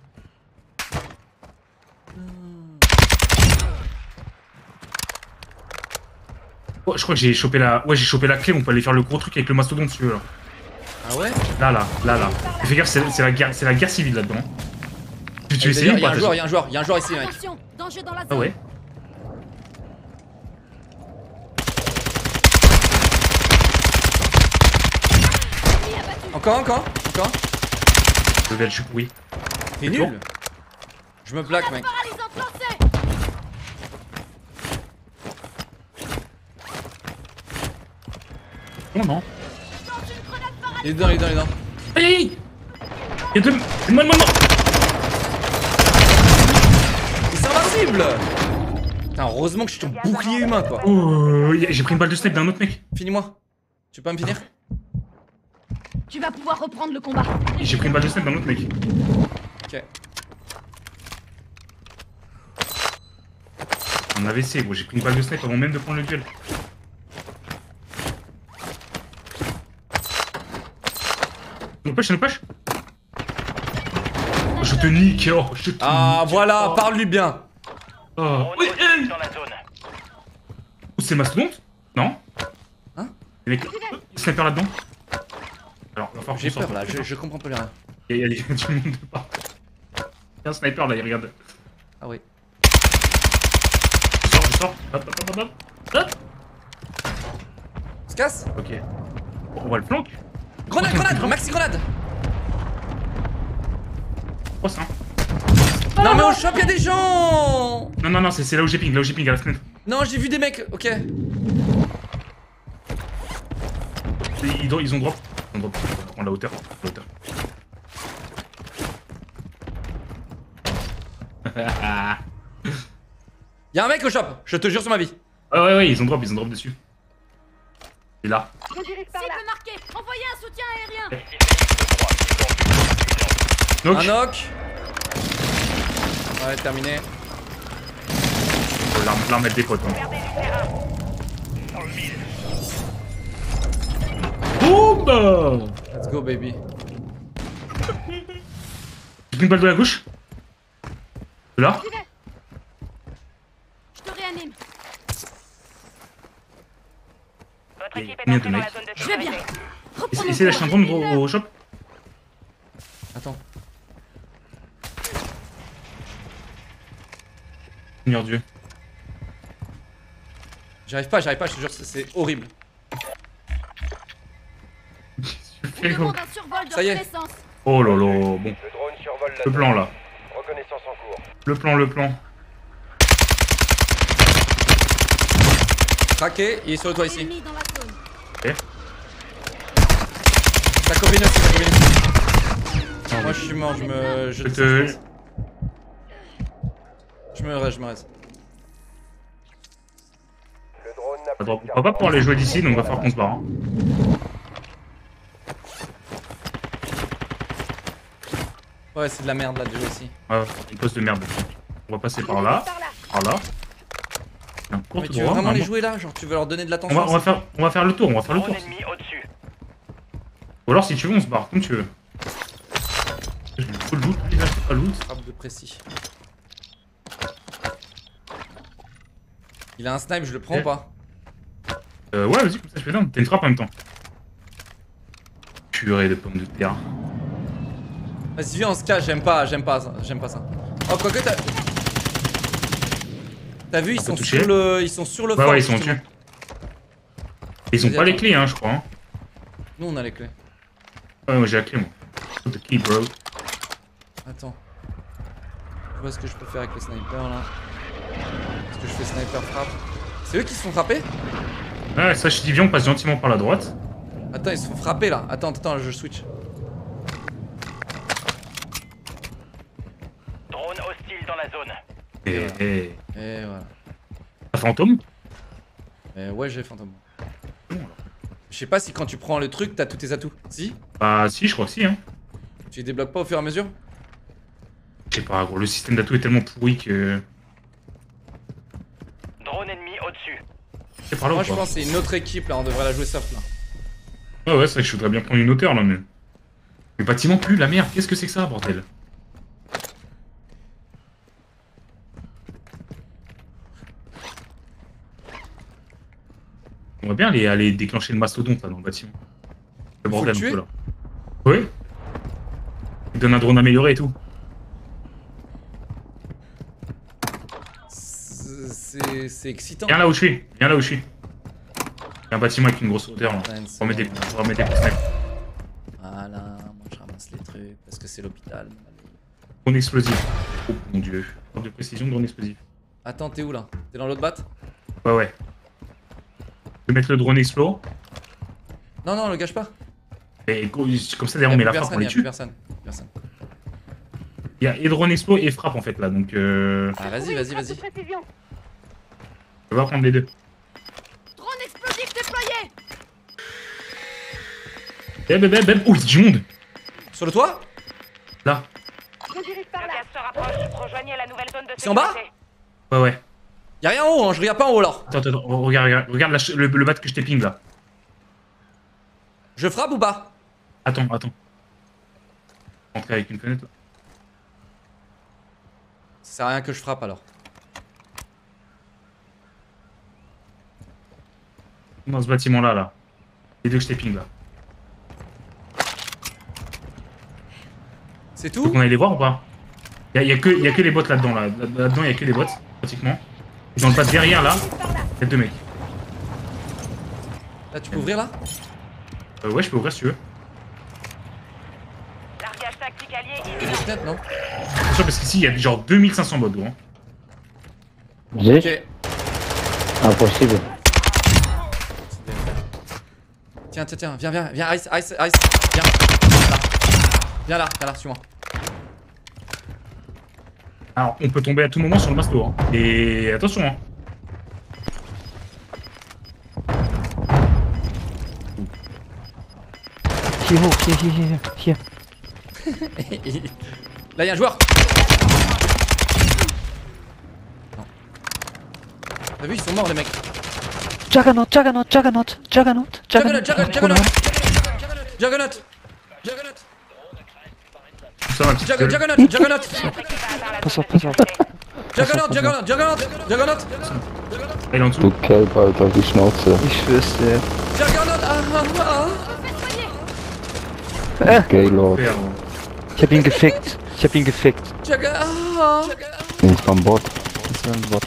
Oh, je crois que j'ai chopé la. Ouais, j'ai chopé la clé, on peut aller faire le gros truc avec le mastodonte si tu veux là. Ah ouais? Là. Et fais gaffe, c'est la guerre civile là-dedans. Tu essayes ou Y'a pas? un joueur ici mec. Attention, danger dans la zone. Ah ouais? Ennemi abattu. Encore. Level, je suis pourri. T'es nul. Je me plaque mec. Paralysante lancée. Oh non. Lance une grenade paralysante. Il est dedans. Aïe! Il y a deux. Moi. Il est invincible. Putain, heureusement que je suis ton bouclier humain quoi. Oh, j'ai pris une balle de snipe d'un autre mec. Finis-moi. Tu peux pas me finir? Tu vas pouvoir reprendre le combat. J'ai pris une balle de snipe d'un autre mec. Ok. Un AVC, gros, j'ai pris une balle de snipe avant même de prendre le duel. Je push. Je te nique, oh, je te Ah nique. voilà, parle-lui bien. Oh. Drone Oui, hostile sur la zone. c'est Mastodonte? Non? Hein? Il y a des snipers là-dedans? Alors, il va falloir J'ai qu'on peur sorte. là, je comprends plus rien. Il y a du monde de part. Il y a un sniper là, il regarde. Ah oui. Je sors. Hop. On se casse? Ok. On va le flank. Grenade, maxi grenade. Oh, ça. Non mais au shop y'a des gens. Non, c'est là où j'ai ping à la fenêtre. Non j'ai vu des mecs, ok. Ils ont drop. On va prendre la hauteur. Y'a un mec au shop, je te jure sur ma vie. Ah ouais, ils ont drop dessus. Il est là. Je dirige par là. Cible marquée. Envoyez un soutien aérien. Knock. Un knock. Ouais, terminé. Oh, l'arme elle dépote. Hein. Boum. Let's go baby. J'ai pris une balle de la gauche. Là? J'y vais. Je te réanime. Votre équipe est Combien entrée de dans mecs la zone de Je vais bien. sécurité. Reprends mon Essaye d'acheter un combat. drone au shop. Attends. Seigneur Dieu. J'arrive pas, je te jure, c'est horrible. Je On fais quoi? demande un survol de Ça y est. reconnaissance. Oh là là, bon. Le drone survole la Le plan là. Reconnaissance en cours. Le plan. Craqué, il est sur le toit ici. Ennemi dans la zone. Ta copine aussi, ta copine aussi. Moi je suis mort, je me. Je me reste. Le drone n'a Attends, on va pas pouvoir les jouer d'ici, donc on va falloir qu'on se barre. Hein. Ouais, c'est de la merde là de jouer ici. Ouais, une poste de merde. On va passer par là. Par là. Un court Mais tout tu veux droit, vraiment les normalement. jouer là? Genre tu veux leur donner de on l'attention? va faire le tour, Drone ennemi au-dessus. Ou alors si tu veux on se barre, comme tu veux. Faut le loot, il a pas le loot. Frappe de précis. Il a un snipe, je le prends ou pas? Ouais vas-y, comme ça je fais down. T'as une frappe en même temps. Purée de pommes de terre. Vas-y viens on se cache, j'aime pas ça. Oh quoique t'as... T'as vu, ils sont touché. sur le... Ils sont sur le fort. Ouais, ils sont justement. dessus. Ils ont pas les clés, hein, je crois. Hein. Nous on a les clés. Ouais, moi j'ai la clé, moi. The key, bro. Attends. Je vois ce que je peux faire avec le sniper là. Est-ce que je fais sniper frappe? C'est eux qui se font frapper? Ouais, ça, je dis, viens, on passe gentiment par la droite. Attends, ils se font frapper là. Attends, je switch. Drone hostile dans la zone. Et Et voilà. un fantôme? Ouais, j'ai fantôme. Je sais pas si quand tu prends le truc, t'as tous tes atouts. Si? Bah, si, je crois que si, hein. Tu les débloques pas au fur et à mesure? Je sais pas, gros, le système d'atouts est tellement pourri que. Drone ennemi au-dessus. C'est par là Moi ou je pas? pense que c'est une autre équipe là, on devrait la jouer soft là. Ouais, c'est vrai que je voudrais bien prendre une hauteur là, mais. Le bâtiment pue, la merde, qu'est-ce que c'est que ça, bordel? On va bien aller déclencher le mastodonte là dans le bâtiment. Le Faut le bordel un tuer peu là. Oui. Il donne un drone amélioré et tout. C'est excitant. Viens là où je suis, Il y a un bâtiment avec une grosse hauteur là. Ouais, On va mettre des coups de sniper. Voilà, moi je ramasse les trucs parce que c'est l'hôpital. mon ami. Drone explosif. Oh mon dieu. Frappe de précision, drone explosif. Attends, t'es où là? T'es dans l'autre batte? Ouais. Je vais mettre le drone explo. Non, le gâche pas. Et comme ça derrière on met la frappe, on les Y'a plus tue. personne. Il y a et drone explo et frappe en fait là, donc Ah vas-y. Frappe de précision. je vais prendre les deux. Drone explosif déployé. Oh, il y a du monde. Sur le toit? Là. Je dirige par Le là. gaz se rapproche. Rejoignez la nouvelle zone de sécurité. C'est en bas? Ouais. Y'a rien en haut, hein, je regarde pas en haut là. Attends, regarde le bat que je t'ai ping là. Je frappe ou pas? Attends. Rentrer avec une fenêtre là. Ça sert à rien que je frappe alors. Dans ce bâtiment là. Les deux que je t'ai ping là. C'est Faut tout? qu'on aille les voir ou pas? Y a que les bots là-dedans là. Là-dedans y a que les bots, pratiquement. Et dans le bat derrière là, y a deux mecs. Là tu peux ouvrir là? Ouais, je peux ouvrir si tu veux. Largage tactique allié Des imminent. fenêtres, non? Attention parce qu'ici y a genre 2500 bots gros. Hein. Ok. Impossible. Tiens, viens, Ice, viens là, suis-moi. Alors, on peut tomber à tout moment sur le masto. Hein. Et attention, hein. Here. Là, y'a un joueur. Non. T'as vu, ils sont morts les mecs. Juggernaut. Juggernaut. Ça va, petite gueule. Juggernaut, Juggernaut, Pass auf, pass auf. Juggernaut. Il est en dessous. Du Kelp, Alter, die Schnauze. Ich schwör's dir. Juggernaut, Gaylord. Super. Ich hab ihn gefickt. Juggernaut. Das war ein Bot. Das war ein Bot.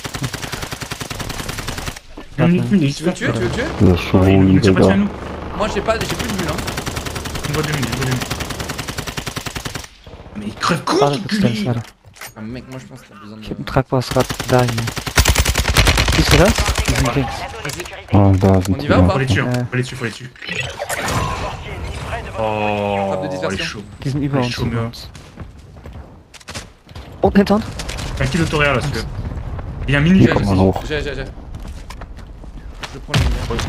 Tu veux le tuer? Le chevaux, Il les ne tire pas dessus à gars. nous. Moi j'ai plus de vue là. Une voie de mine, une voie de mine. Mais il crève con, Warte, ce bis gleich, culé. warte. Ah, mec, moi je pense que t'as besoin de. Ich hab ein tragbares Rad da hier. Siehst du das? Die sind links. La zone de sécurité. Ah, da sind On y die. va ou pas? Faut les tuer, Ouais. faut les tuer, faut les tuer. Mortier ennemi près de votre Oh, Frappe de il est dispersion. chaud. Die sind über Ouais, uns. chaud, Über mais- uns. Und hinter uns? Un kill autoréal là, celui-là. Il y a un mini J'ai, jet Komm mal aussi. hoch. j'ai. Je prends le.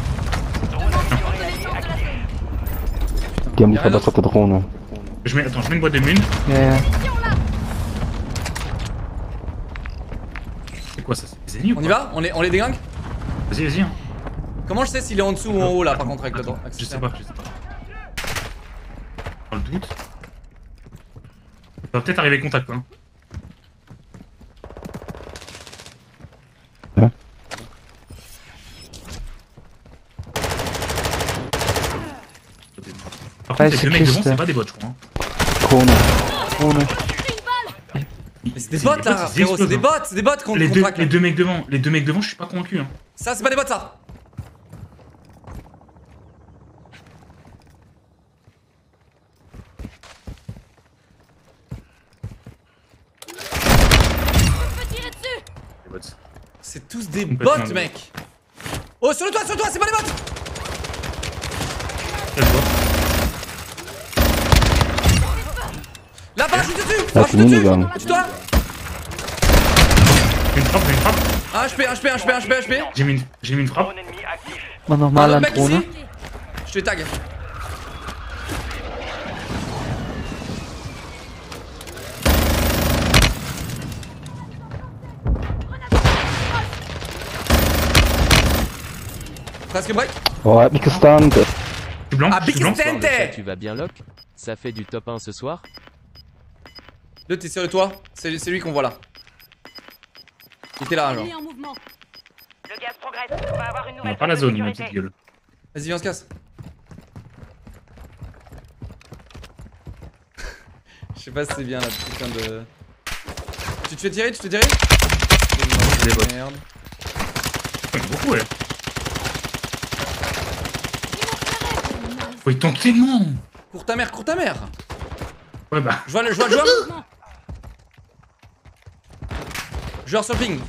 Die haben die Ja, einer- verbesserte Drohne. Attends, je mets une boîte de mine. Ja, ja. C'est quoi ça? C'est des ennemis ou On y quoi? va? On les déglingue? Vas-y, vas-y. Hein. Comment je sais s'il est en dessous ou en haut là par contre avec le droit? Je sais pas, je sais pas. Dans le doute. Ça va peut-être arriver contact, hein. Ouais. Par Ouais, contre, les c'est deux mecs devant, Christ. c'est pas des bots, je crois. Hein. Drohne. Drohne. Mais c'est des bots là, ils frérot, c'est des bots qu'on Les deux traque. mecs devant, je suis pas convaincu. Hein. Ça, c'est pas des bots ça. Les bots. C'est tous des Complètement bots, des mec. Oh, sur le toit, c'est pas des bots. Quel bot? Là, pas, je suis dessus. Ah, Ah, je suis c'est dessus. minigun. Tue-toi. Une frappe. Un HP. J'ai mis une frappe. Drone ennemi actif. Mach Un nochmal autre an mec Drohne. ici. Je te tag. Presque break. Oh, er hat mich gestunt. Je suis blanc. Ah, je suis blanc. Big Tente. Tu vas bien, Locke? Ça fait du top 1 ce soir? L'autre, t'es sur le toit. C'est lui qu'on voit là. Il était là, genre. Ennemi en mouvement. Le gaz progresse. On va avoir une On nouvelle n'a pas la de zone, ma sécurité. petite gueule. Vas-y, viens, on se casse. Je sais pas si c'est bien là, putain de. Tu te fais tirer? Des bots. Merde. Il y en a beaucoup, ouais. Oh, ils tentent tellement. Cours ta mère. Ouais, bah. Je vois le joueur. Joueur sur ping.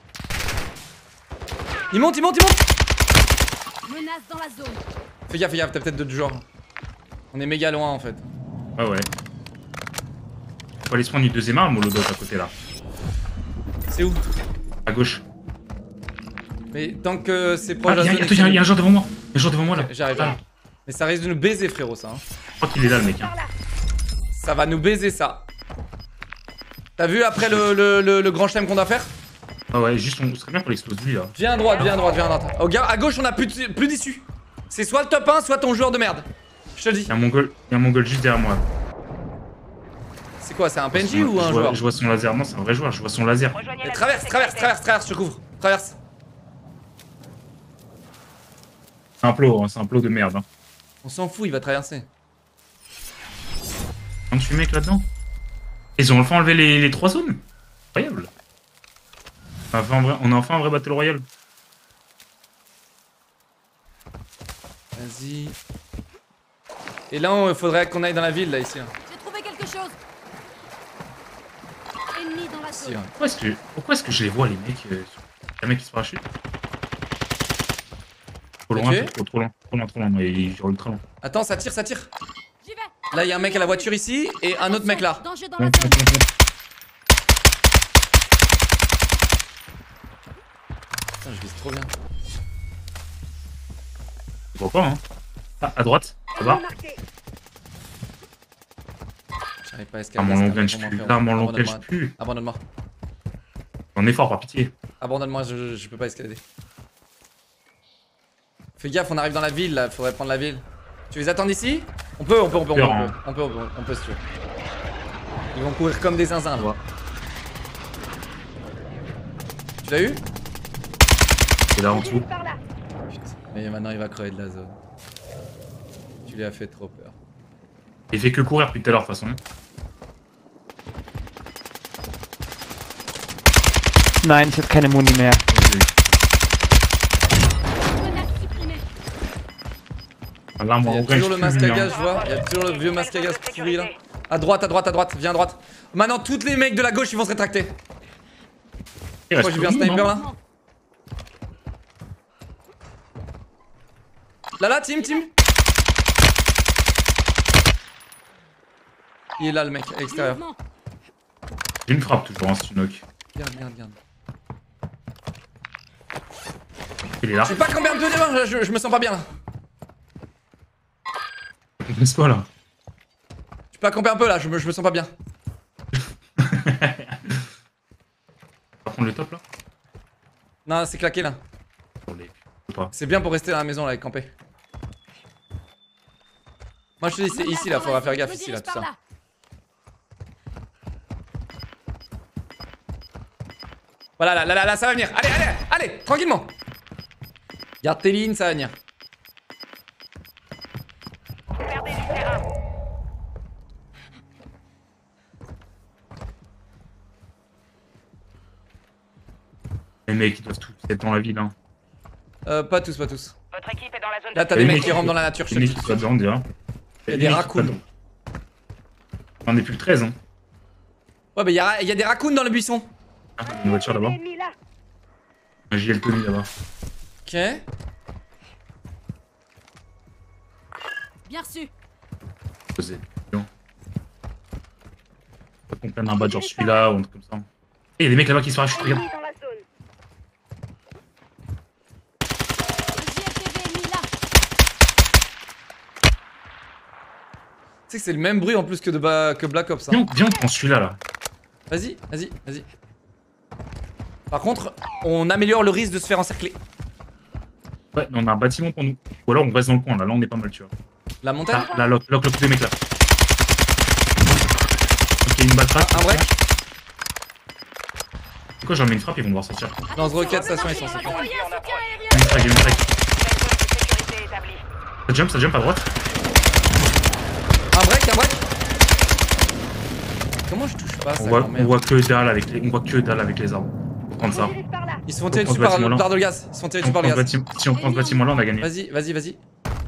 Il monte. Menace dans la zone. Fais gaffe, t'as peut-être d'autres joueurs. On est méga loin en fait. Ouais. Faut aller se prendre une deuxième arme, Molodot, à côté là. C'est où? À gauche. Mais tant que c'est Ah, proche de la zone. il y a un joueur devant moi. Il y a un joueur devant moi là. J'arrive. Ah, Mais ça risque de nous baiser, frérot, ça. Hein. je crois qu'il est là, le mec. Hein. Ça va nous baiser, ça. T'as vu après le grand chelem qu'on doit faire? Ah ouais, juste on serait bien pour l'exploser lui là. Viens à droite. Oh, gars, à gauche, on a plus d'issue. C'est soit le top 1, soit ton joueur de merde. Je te le dis. Il y a un mongol juste derrière moi. C'est quoi, c'est un PNJ ou un joueur? Je vois son laser. Non, c'est un vrai joueur, je vois son laser. Rejoignez la Traverse, zone de sécurité. je te couvre. Traverse. C'est un plot, hein, c'est un plot de merde. Hein. On s'en fout, il va traverser. Quand tu mec là-dedans. Ils ont enfin enlevé les 3 zones. Incroyable. On a enfin un vrai Battle Royale. Vas-y. Et là, il faudrait qu'on aille dans la ville, là, ici. Hein. J'ai trouvé quelque chose. Ennemi dans la Ici, zone. ouais. Pourquoi est-ce que je les vois, les mecs un mec qui se parachute. Trop loin, tué trop loin. Mais il est ultra loin. Attends, ça tire. J'y vais. Là, il y a un mec à la voiture ici et un autre mec là. Danger dans la Monte. zone. Putain, je vise trop bien. Je vois pas, hein. Ah, à droite, là-bas. J'arrive pas à Ah, escalader. mon c'est long un range moment, plus. frérot. Ah, mon long range Abandonne-moi. plus. Abandonne-moi. En effort, par pitié. Abandonne-moi, je peux pas escalader. Fais gaffe, on arrive dans la ville là, faudrait prendre la ville. Tu les attends ici? On peut si tu veux. Ils vont courir comme des zinzins là. Tu l'as eu? C'est là en dessous. Par là. Mais maintenant il va crever de la zone. Tu lui as fait trop peur. Il fait que courir depuis tout à l'heure de toute façon. Nein, ich hab keine Muni mehr. Menace supprimée. Là, Il y a toujours le masque à gaz, hein. je vois. Il y a toujours le vieux masque à gaz pourri là. À droite, à droite, à droite. Viens à droite. Maintenant, tous les mecs de la gauche ils vont se rétracter. Il Moi reste j'ai vu un tout le monde, sniper hein. là. Là, team. Il est là le mec, à l'extérieur. Mouvement. J'ai une frappe toujours, hein, si tu knock. Regarde. Il est là. Je sais pas combien de devant, je me sens pas bien là. Laisse pas là. Tu peux camper un peu là, je me sens pas bien. On va prendre le top là. Non, c'est claqué là. Pour les... pas. C'est bien pour rester dans la maison là et camper. Moi je te dis, c'est ici là, faudra faire gaffe Je me ici là, dirige tout par ça. là. Voilà, là, ça va venir. Allez, tranquillement. Garde tes lignes, ça va venir. Perdez du terrain. Les mecs, ils doivent tous être dans la ville. Hein. Pas tous. Votre équipe est dans la zone Là, de t'as Les des mecs mecs qui qui- rentrent dans la nature, je te Les le mecs dis. qui sont dedans, on dirait. Il y a des raccoons. On est plus le 13, hein. Ouais, bah il y a des raccoons dans le buisson. Ah, une voiture là-bas. Ennemi là. Un JL Tony là-bas. Ok. Bien reçu. Posé. Pas qu'on prenne un badge genre celui-là ou un truc comme ça. Et il y a des mecs là-bas qui se rachetent, regarde. Ennemi dans la zone. JLTV ennemi là. Tu sais que c'est le même bruit en plus que Black Ops. Hein. Viens, on prend celui-là là. Vas-y. Par contre, on améliore le risque de se faire encercler. Ouais, mais on a un bâtiment pour nous. Ou alors on reste dans le coin là, on est pas mal, tu vois. La montagne. Là, lock des mecs là. Ok, une batraque. Un break. Pourquoi j'en mets une frappe, ils vont devoir sortir. Dans ce rocket station, ils sont sortis. Envoyez un soutien aérien. J'ai une frappe. sécurité établie. Ça jump à droite. Un break. Comment je touche pas ça On m'emmerde. voit que dalle avec les arbres. Faut prendre ça. Dirige par là. Ils se font tirer On dessus prend par ce bâtiment-là. le gaz. Ils se font tirer Si on dessus par prend le ce gaz. si on prend ce bâtiment là, on a gagné. Vas-y.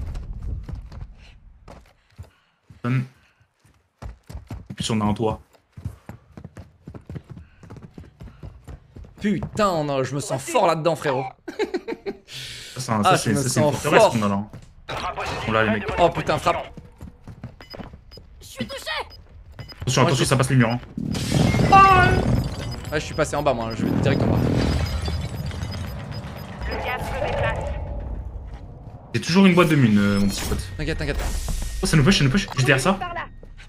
En plus, on a un toit. Putain, non, je me sens fort là-dedans, frérot. Ça, Ah, c'est je me une sens forteresse fort. qu'on a là. Hein. On l'a les mecs. Oh putain, frappe. Je suis touché. Attention, ça passe les murs. Hein. Ouais, je suis passé en bas, moi. Je vais direct en bas. Le gaz se déplace. J'ai toujours une boîte de mine, mon petit pote. T'inquiète. Oh, ça nous push. Juste derrière ça. Par là.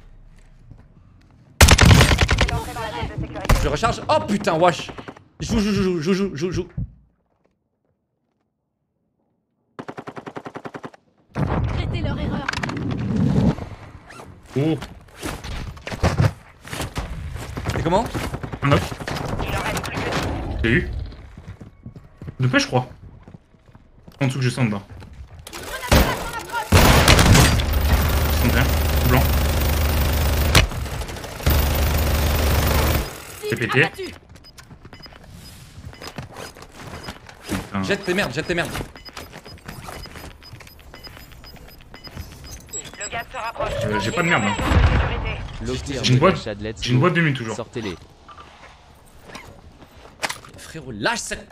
Entrez dans la zone de sécurité. Je recharge. Oh putain, wesh. Joue. Traitez leur erreur. Oh, C'est comment? un knock. Il en reste plus que 10. J'ai eu. De pêche, je crois. En dessous que je sens dedans. Je sens bien. Blanc. C'est pété. Abattu. Putain. Jette tes merdes. Le gaz se rapproche. J'ai pas de merde, hein. Sécurité. J'ai une boîte. Chadlets, J'ai une boîte de mine toujours. Sortez-les. Frérot, lâche cette.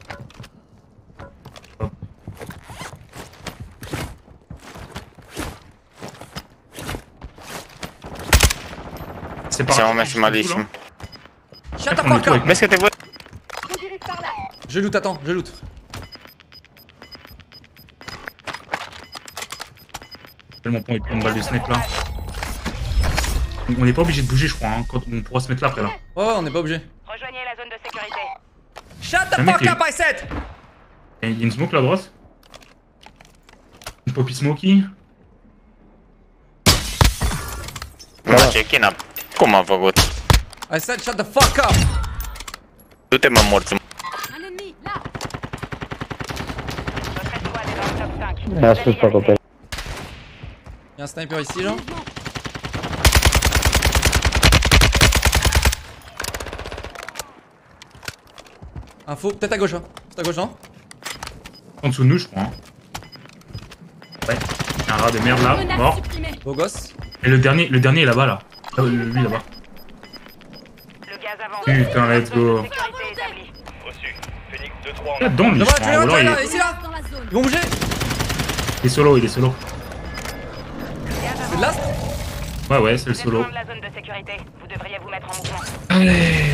C'est parti. Siamo messi malissimo. Shut the On est fuck tout up. avec- Mescate voi. On dirige par là. Je loot, attends, je loot. Tellement pour une balle de snipe là. On n'est pas obligé de bouger, je crois. Hein, quand on pourra se mettre là après là. Ouais, on n'est pas obligé. Rejoignez la zone de sécurité. Shut the Un mec fuck qui- up, I said. Il y a une smoke là à droite. Une poppy smoky. Una cecchina. Cum am făcut? I said shut the fuck up. Du-te mă morți. Un ennemi, là. Votre escouade est dans le top 5. Là, je peux pas couper. Y'a un sniper ici, genre. Info, peut-être à gauche, hein. C'est à gauche, non? En dessous de nous, je crois. Hein. Ouais. Il y a un rat de merde là, Menace mort. supprimée. Beau gosse. Et le dernier est là-bas là. Lui là-bas. Le gaz avance. Putain, let's go. Sécurité établie. Reçu. Phoenix 2-3 en Là-dedans, lui, je Là-bas, crois. tu Ou es alors, là, il là, ici, là. Dans la zone. Ils vont bouger. est solo, il est solo. C'est de last. Ouais, ouais, c'est le Vous êtes solo. loin de la zone de sécurité. Vous devriez vous mettre en mouvement. Allez.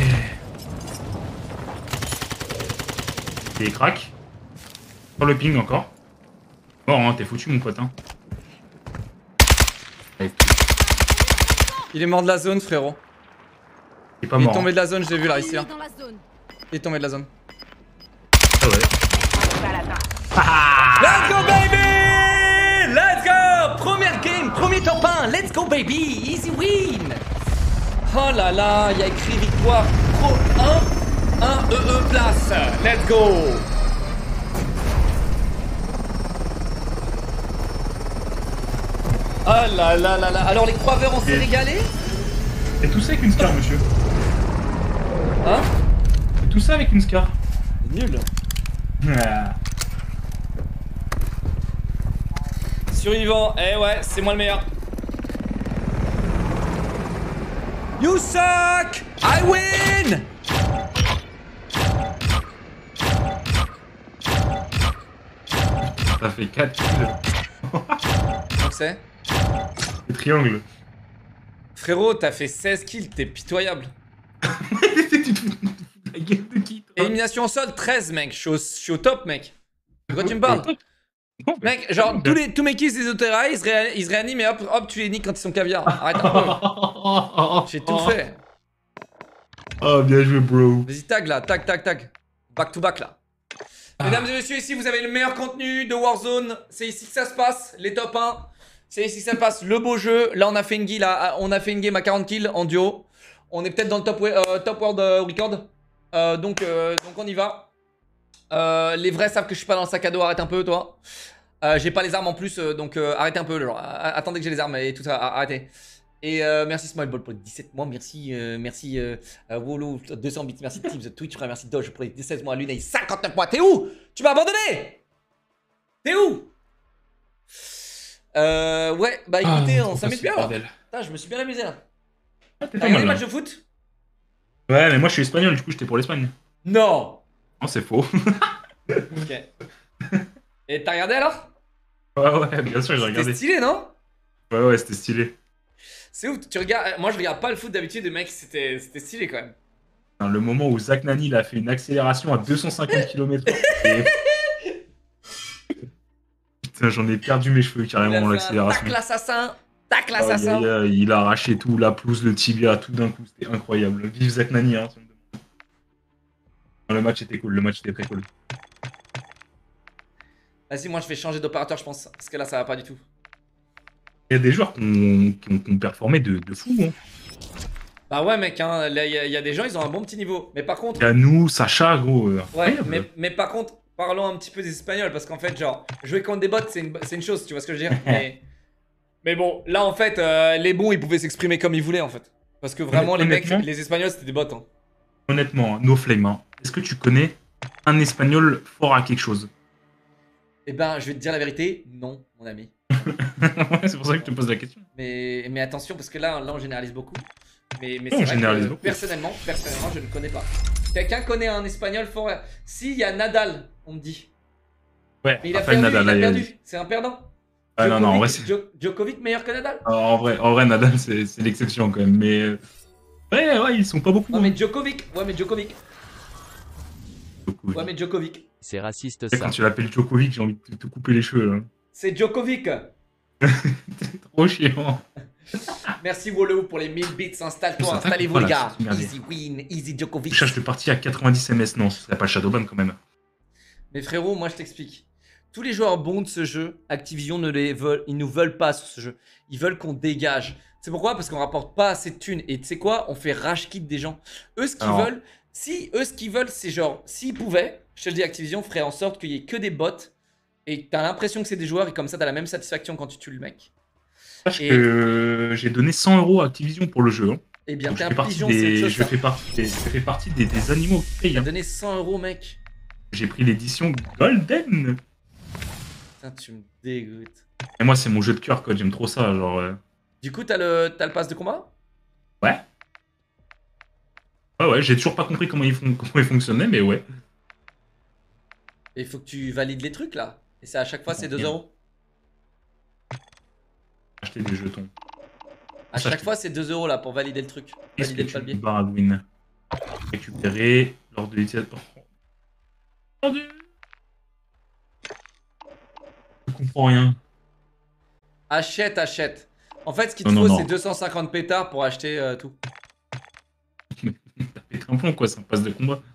Il est crack. Sur le ping encore. Mort, hein, t'es foutu, mon pote. Hein. Allez, Il est mort de la zone, frérot. il est pas Il est mort. tombé de la zone, je l'ai vu là, ici, là. Ennemi dans la zone. Il est tombé de la zone. Ah ouais. Pas à l'atteinte. Let's go, baby! Let's go! Première game, premier top 1. Let's go, baby! Easy win! Oh là là, il y a écrit victoire pro 1 place. Let's go! Oh là là là là. Alors, les croiveurs, on s'est régalé? Et tout ça avec une scar, monsieur. Hein? Et tout ça avec une scar. Nul. Ah. Survivant, eh ouais, c'est moi le meilleur. You suck! I win! Ça fait 4 kills. Donc c'est? Le triangle. Frérot, t'as fait 16 kills, t'es pitoyable. Tu te fous de la gueule de qui, toi? Élimination au sol, 13 mec, je suis au top mec. De quoi tu me parles? Non, mais- Mec, genre tous mes kills des Otera, ils se réaniment et hop, tu les niques quand ils sont caviar. Arrête un peu. J'ai tout fait. Oh, bien joué, bro. Vas-y, tag là, tag. Back to back là. Mesdames et messieurs, ici vous avez le meilleur contenu de Warzone. C'est ici que ça se passe, les top 1. C'est ici que ça se passe, le beau jeu. Là, on a fait une game à 40 kills en duo. On est peut-être dans le top world record. Donc on y va. Les vrais savent que je suis pas dans le sac à dos, arrête un peu toi. J'ai pas les armes en plus, donc arrêtez un peu. Genre, attendez que j'ai les armes et tout ça, arrêtez. Et merci Smallball pour les 17 mois, merci Wolo 200 bits, merci Teams, Twitch frère, merci Doge pour les 16 mois, Lunay 59 mois, t'es où? Tu m'as abandonné? T'es où? Ouais, bah écoutez, on s'amuse bien là. Putain, je me suis bien amusé là. Ah, t'es T'as pas regardé mal, le là. match de foot? Ouais, mais moi je suis espagnol, du coup j'étais pour l'Espagne. Non. Non, c'est faux. Ok. Et t'as regardé alors? Ouais, bien sûr, j'ai C'était regardé. stylé, non? Ouais, c'était stylé. C'est ouf, tu regardes. Moi je regarde pas le foot d'habitude, mec, c'était stylé quand même. Enfin, le moment où Zach Nani il a fait une accélération à 250 km/h. Et... Putain, j'en ai perdu mes cheveux carrément l'accélération. Tac l'assassin. Tac Aïe, l'assassin. aïe, aïe, il a arraché tout, la pelouse, le tibia, tout d'un coup, c'était incroyable. Vive Zach Nani, hein. Non, le match était cool, le match était très cool. Vas-y, moi je vais changer d'opérateur, je pense. Parce que là ça va pas du tout. Il y a des joueurs qui ont performé de fou. Hein. Bah ouais, mec, hein, il y a des gens, ils ont un bon petit niveau. Mais par contre. Il y a nous, Sacha, gros. Ouais, incroyable. mais par contre, parlons un petit peu des Espagnols. Parce qu'en fait, genre, jouer contre des bots, c'est une chose, tu vois ce que je veux dire. Mais bon, là en fait, les bons ils pouvaient s'exprimer comme ils voulaient en fait. Parce que vraiment, les mecs, les Espagnols c'était des bots. Hein. Honnêtement, no flame. Hein. Est-ce que tu connais un Espagnol fort à quelque chose? Eh ben, je vais te dire la vérité, non, mon ami. C'est pour ça que je te pose la question. Mais attention, parce que là on généralise beaucoup. Mais On c'est vrai généralise que, beaucoup. personnellement, je ne connais pas. Quelqu'un connaît un Espagnol fort? Si, il y a Nadal, on me dit. Ouais, Mais il a Rafael perdu, Nadal, il là, a perdu. C'est un perdant. Ah non, en vrai, c'est... Djokovic meilleur que Nadal? En vrai, Nadal, c'est l'exception quand même. Mais ouais, ils sont pas beaucoup. Non, mais Djokovic. Ouais, mais Djokovic. Beaucoup, Ouais, mais Djokovic. C'est raciste Quand ça. tu l'appelles Djokovic, j'ai envie de te couper les cheveux. Là. C'est Djokovic. C'est trop chiant. Merci Wolo pour les 1000 bits. Installe-toi, Ça installez-vous voilà, les gars. c'est merdier. Easy win, easy Djokovic. Je cherche de partie à 90 ms. Non, ce serait pas Shadowban quand même. Mais frérot, moi je t'explique. Tous les joueurs bons de ce jeu, Activision ils nous veulent pas sur ce jeu. Ils veulent qu'on dégage. C'est pourquoi? Parce qu'on rapporte pas assez de thunes. Et tu sais quoi? On fait rage kit des gens. Eux, ce qu'ils Alors. veulent, c'est genre, s'ils pouvaient, je te le dis, Activision ferait en sorte qu'il y ait que des bots. Et t'as l'impression que c'est des joueurs et comme ça, t'as la même satisfaction quand tu tues le mec. Sache Et- que j'ai donné 100 € à Activision pour le jeu. Hein. Eh bien, Donc, t'es je un fais partie pigeon, c'est des, une chose. je fais partie des animaux qui payent. T'as Hein. donné 100 €, mec. J'ai pris l'édition Golden. Putain, tu me dégoûtes. Et moi, c'est mon jeu de cœur, quoi. J'aime trop ça. Genre, Du coup, t'as le pass de combat? ouais. Ouais, j'ai toujours pas compris comment il fonctionnait, mais ouais. Et il faut que tu valides les trucs là. Et c'est à chaque fois, c'est 2 €. Acheter des jetons. À chaque fois, c'est 2 € là pour valider le truc. Qu'est-ce Valider que le tu palmier. baragouines? Récupérer lors de l'utilisation. Oh, mon Dieu. Je comprends rien. Achète. En fait, ce qu'il te Non, faut, non. c'est 250 pétards pour acheter tout. T'as pété un plomb, quoi. C'est un passe de combat.